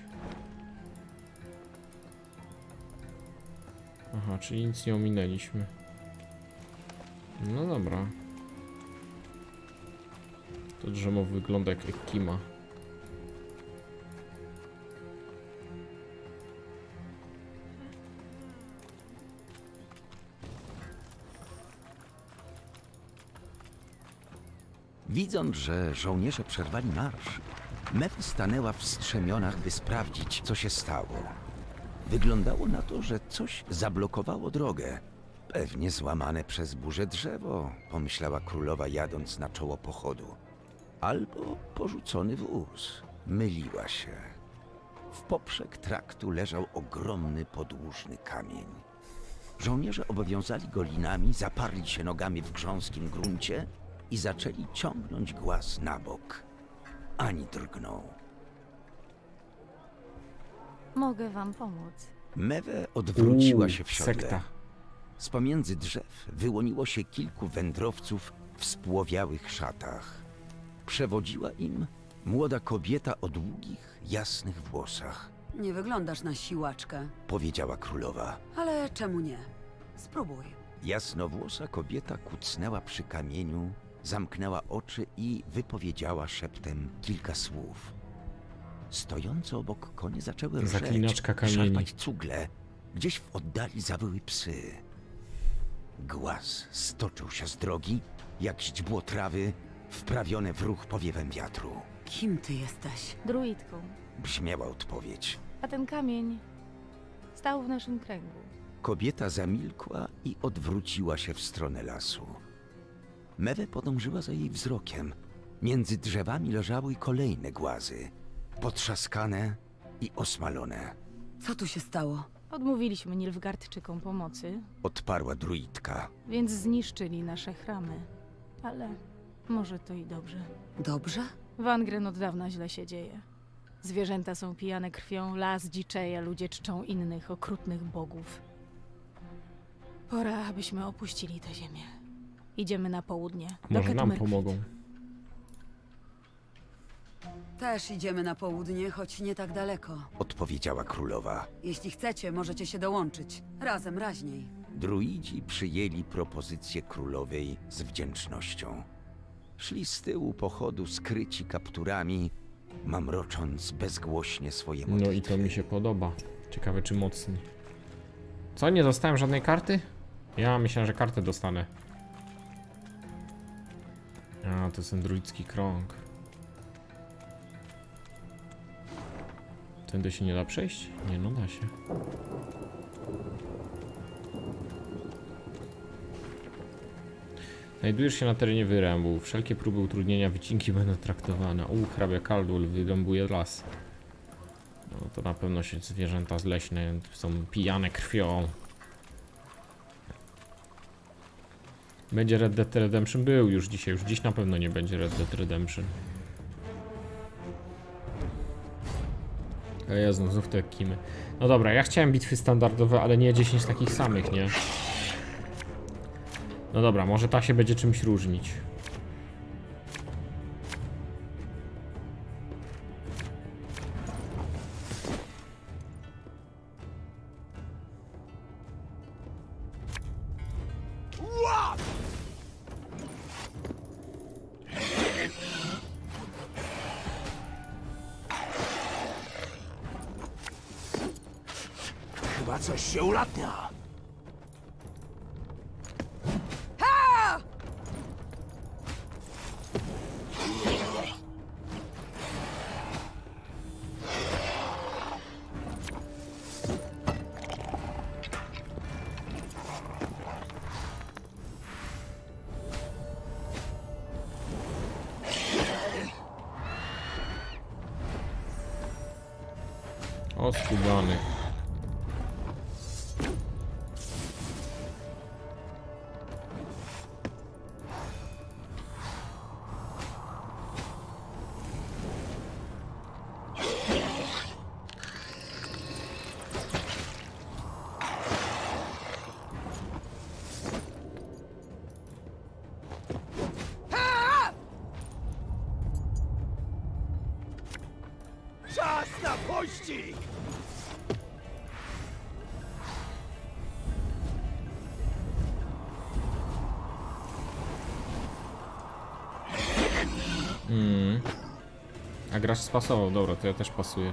Aha, czyli nic nie ominęliśmy. No dobra. To drzewo wygląda jak Ekima. Widząc, że żołnierze przerwali marsz, Mew stanęła w strzemionach, by sprawdzić, co się stało. Wyglądało na to, że coś zablokowało drogę. Pewnie złamane przez burzę drzewo, pomyślała królowa, jadąc na czoło pochodu. Albo porzucony wóz. Myliła się. W poprzek traktu leżał ogromny podłużny kamień. Żołnierze obowiązali go linami, zaparli się nogami w grząskim gruncie i zaczęli ciągnąć głaz na bok. Ani drgnął. Mogę wam pomóc. Mewe odwróciła się w siodle. Sekta. Z pomiędzy drzew wyłoniło się kilku wędrowców w spłowiałych szatach. Przewodziła im młoda kobieta o długich, jasnych włosach. Nie wyglądasz na siłaczkę, Powiedziała królowa. ale czemu nie? Spróbuj. Jasnowłosa kobieta kucnęła przy kamieniu, zamknęła oczy i wypowiedziała szeptem kilka słów. Stojące obok konie zaczęły rżeć, Zaklinaczka kamieni. szarpać cugle. Gdzieś w oddali zawyły psy. Głaz stoczył się z drogi, jak źdźbło trawy, wprawione w ruch powiewem wiatru. Kim ty jesteś? Druidką. Brzmiała odpowiedź. A ten kamień stał w naszym kręgu. Kobieta zamilkła i odwróciła się w stronę lasu. Mewe podążyła za jej wzrokiem. Między drzewami leżały kolejne głazy. Potrzaskane i osmalone. Co tu się stało? Odmówiliśmy Nilfgaardczykom pomocy, Odparła druidka. więc zniszczyli nasze chramy. Ale może to i dobrze. Dobrze? W Angren od dawna źle się dzieje. Zwierzęta są pijane krwią, las dziczeje, ludzie czczą innych okrutnych bogów. Pora, abyśmy opuścili tę ziemię. Idziemy na południe. do Może nam Ketmerkwit. pomogą. Też idziemy na południe, choć nie tak daleko. Odpowiedziała królowa. Jeśli chcecie, możecie się dołączyć. Razem raźniej. Druidzi przyjęli propozycję królowej z wdzięcznością. Szli z tyłu pochodu skryci kapturami, mamrocząc bezgłośnie swoje modlitwy. No i to mi się podoba. Ciekawe, czy mocni. Co, nie dostałem żadnej karty? Ja myślałem, że kartę dostanę. A, to jest ten druicki krąg. Tędy się nie da przejść? Nie, no da się. Znajdujesz się na terenie wyrębu. Wszelkie próby utrudnienia wycinki będą traktowane. Hrabia Kaldul wyrębuje las. No to na pewno się zwierzęta zleśne są pijane krwią. Będzie Red Dead Redemption? Był już dzisiaj. Już dziś na pewno nie będzie Red Dead Redemption. Jezu, znów te kimy. No dobra, ja chciałem bitwy standardowe, ale nie 10 takich samych, nie? No dobra, może ta się będzie czymś różnić. Chyba coś się ulatnia. O, skubany. Czas na pościg! A gracz spasował, dobra, to ja też pasuję.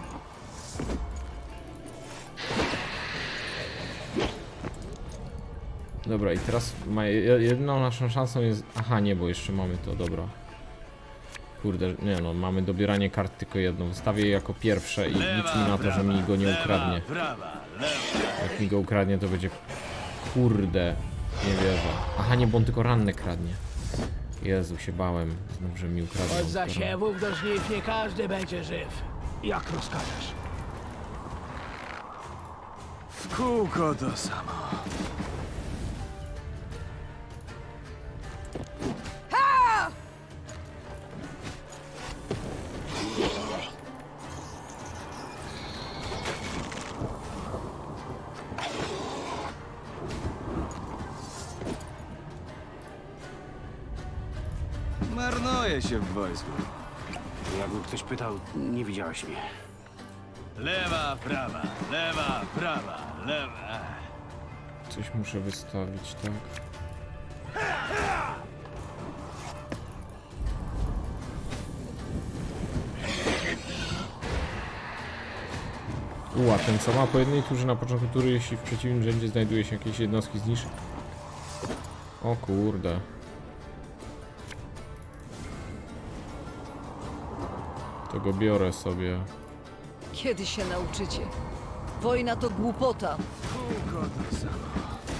Dobra, i teraz jedyną naszą szansą jest... Aha, nie, bo jeszcze mamy to, dobra. Kurde, nie no, mamy dobieranie kart tylko jedną. Wystawię je jako pierwsze i nic mi na to, że mi go nie ukradnie. Jak mi go ukradnie, to będzie... Kurde, nie wierzę. Aha, nie, bo on tylko ranne kradnie. Jezu, się bałem. Znów, że mi ukradnie. Od zasiewów do żniw nie każdy będzie żyw. Jak rozkażesz. W kółko to samo. Marnuje się w wojsku. Jakby ktoś pytał, nie widziałeś mnie. Lewa, prawa, lewa, prawa, lewa. Coś muszę wystawić, tak? A ten co ma po jednej turze na początku tury, jeśli w przeciwnym rzędzie znajduje się jakieś jednostki zniszcz. O kurde. To go biorę sobie. Kiedy się nauczycie? Wojna to głupota. Kółko to samo.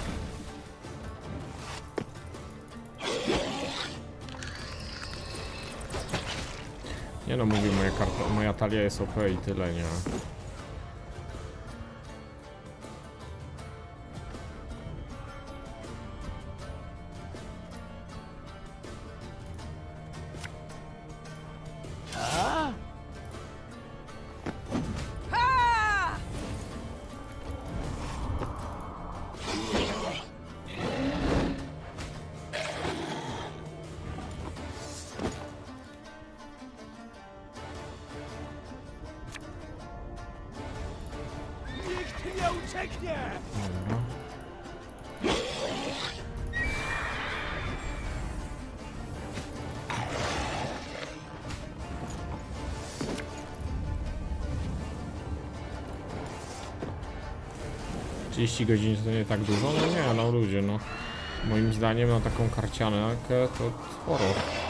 Nie no, mówię, moja talia jest OP i tyle, nie? Nikt nie ucieknie! Dobra. Godzin to nie tak dużo? No nie, no ludzie, no. Moim zdaniem na taką karciankę to sporo.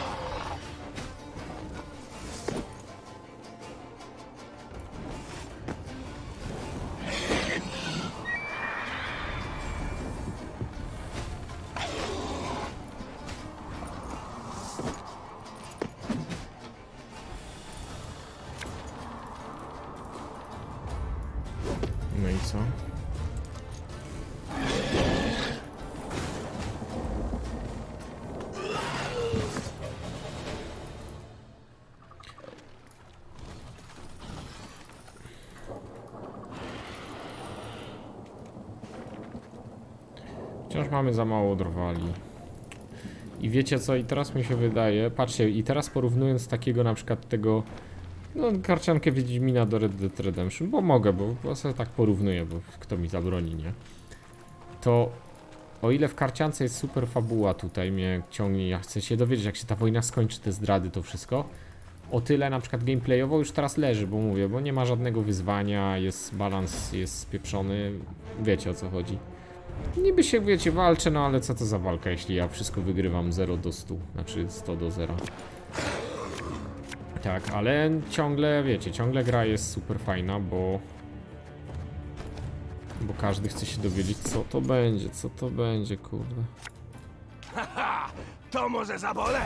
No i co? Wciąż mamy za mało drwali. I wiecie co, i teraz mi się wydaje, patrzcie, i teraz porównując takiego na przykład tego, no karciankę Wiedźmina do Red Dead Redemption, bo mogę, bo sobie tak porównuję, bo kto mi zabroni, nie? To o ile w karciance jest super fabuła tutaj, mnie ciągnie, ja chcę się dowiedzieć jak się ta wojna skończy, te zdrady, to wszystko, o tyle na przykład gameplayowo już teraz leży, bo mówię, bo nie ma żadnego wyzwania, jest balans, jest spieprzony, wiecie o co chodzi. Niby się, wiecie, walczę, no ale co to za walka, jeśli ja wszystko wygrywam 0 do 100, znaczy 100 do 0. Tak, ale ciągle, wiecie, ciągle gra jest super fajna, bo każdy chce się dowiedzieć, co to będzie, kurde. Haha, to może zaboleć.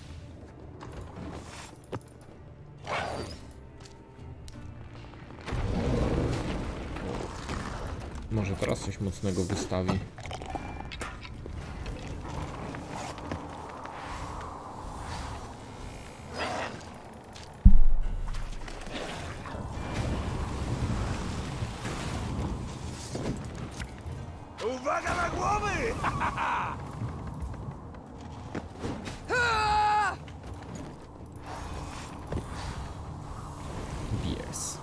Może teraz coś mocnego wystawi. Uwaga na głowy! Yes.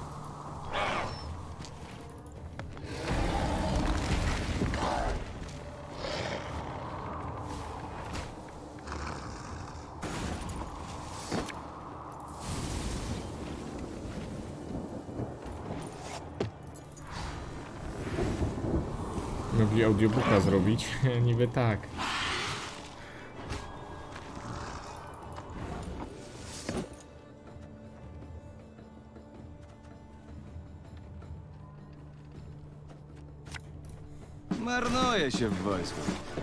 Mogli audiobooka zrobić, niby tak. Marnuje się w wojsku.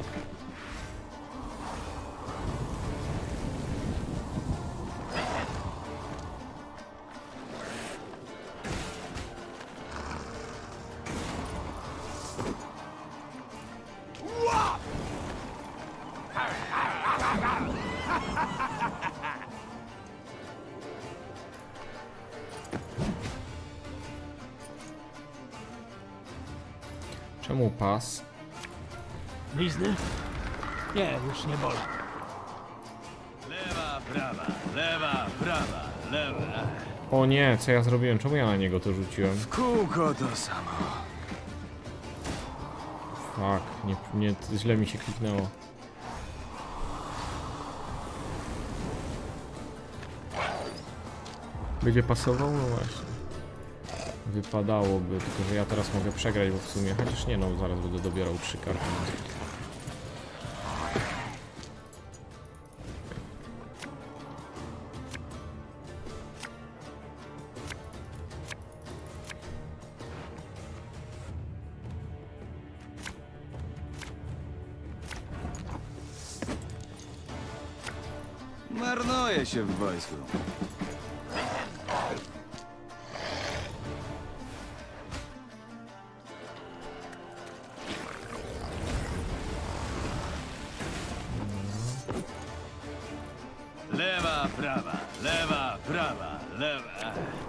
Czemu pas? Blizny? Nie, już nie bolą. Lewa, prawa, lewa, prawa, lewa. O nie, co ja zrobiłem? Czemu ja na niego to rzuciłem? W kółko to samo. Fuck, źle mi się kliknęło. Będzie pasował? No właśnie. Wypadałoby, tylko że ja teraz mogę przegrać, bo w sumie, chociaż nie, no zaraz będę dobierał 3 karty. Marnuje się w wojsku. Lewa, prawa, lewa, prawa, lewa.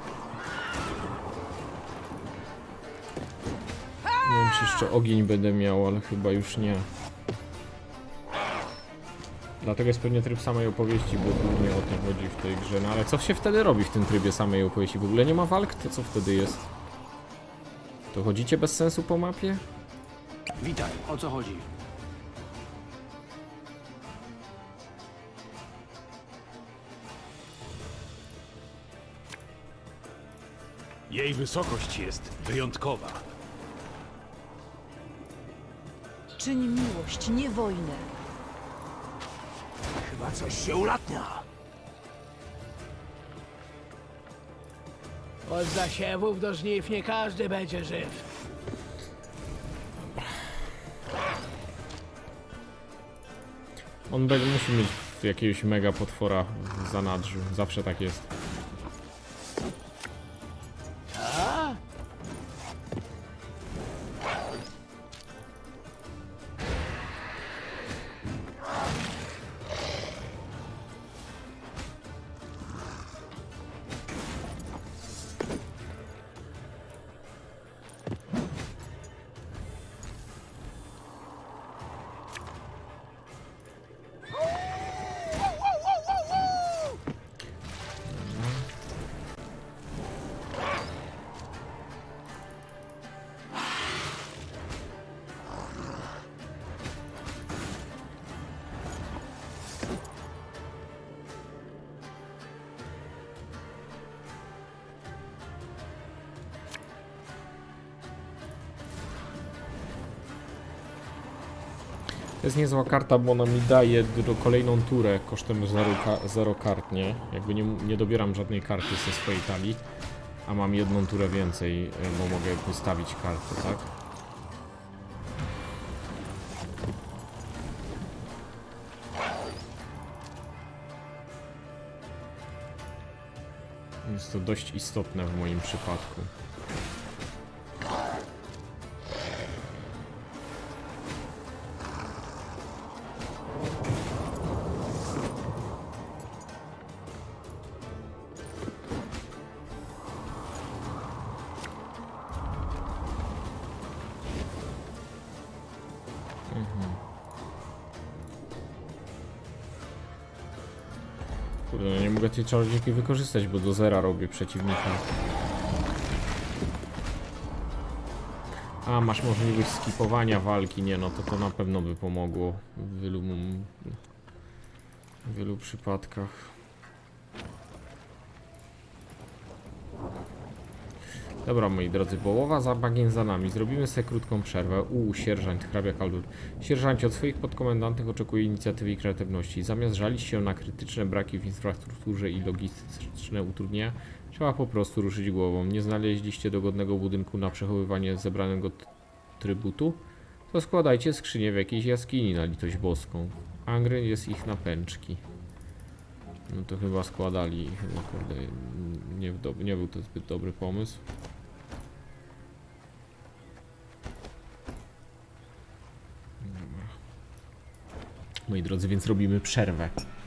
Nie wiem, czy jeszcze ogień będę miał, ale chyba już nie. Dlatego jest pewnie tryb samej opowieści, bo głównie o tym chodzi w tej grze. No ale co się wtedy robi w tym trybie samej opowieści? W ogóle nie ma walk? To co wtedy jest? To chodzicie bez sensu po mapie? Witaj, o co chodzi? Jej wysokość jest wyjątkowa. Czyń miłość, nie wojnę. Chyba coś się ulatnia. Od zasiewów do żniw nie każdy będzie żyw. On musi mieć jakiegoś mega potwora w zanadrzu. Zawsze tak jest. A? To jest niezła karta, bo ona mi daje kolejną turę kosztem 0 kart, nie? Jakby nie dobieram żadnej karty ze swojej talii, a mam jedną turę więcej, bo mogę wystawić karty, tak? Jest to dość istotne w moim przypadku. Kurde, no nie mogę tej czarodziejki wykorzystać, bo do zera robię przeciwnika. A, masz możliwość skipowania walki. Nie, no to na pewno by pomogło w wielu przypadkach. Dobra, moi drodzy, połowa za bagien za nami. Zrobimy sobie krótką przerwę. Sierżant, hrabia Kaldur. Sierżancie, od swoich podkomendantów oczekuję inicjatywy i kreatywności. Zamiast żalić się na krytyczne braki w infrastrukturze i logistyczne utrudnienia, trzeba po prostu ruszyć głową. Nie znaleźliście dogodnego budynku na przechowywanie zebranego trybutu? To składajcie skrzynię w jakiejś jaskini na litość boską. Angry jest ich na pęczki. No to chyba składali. Chyba, kurde, nie był to zbyt dobry pomysł. Moi drodzy, więc robimy przerwę.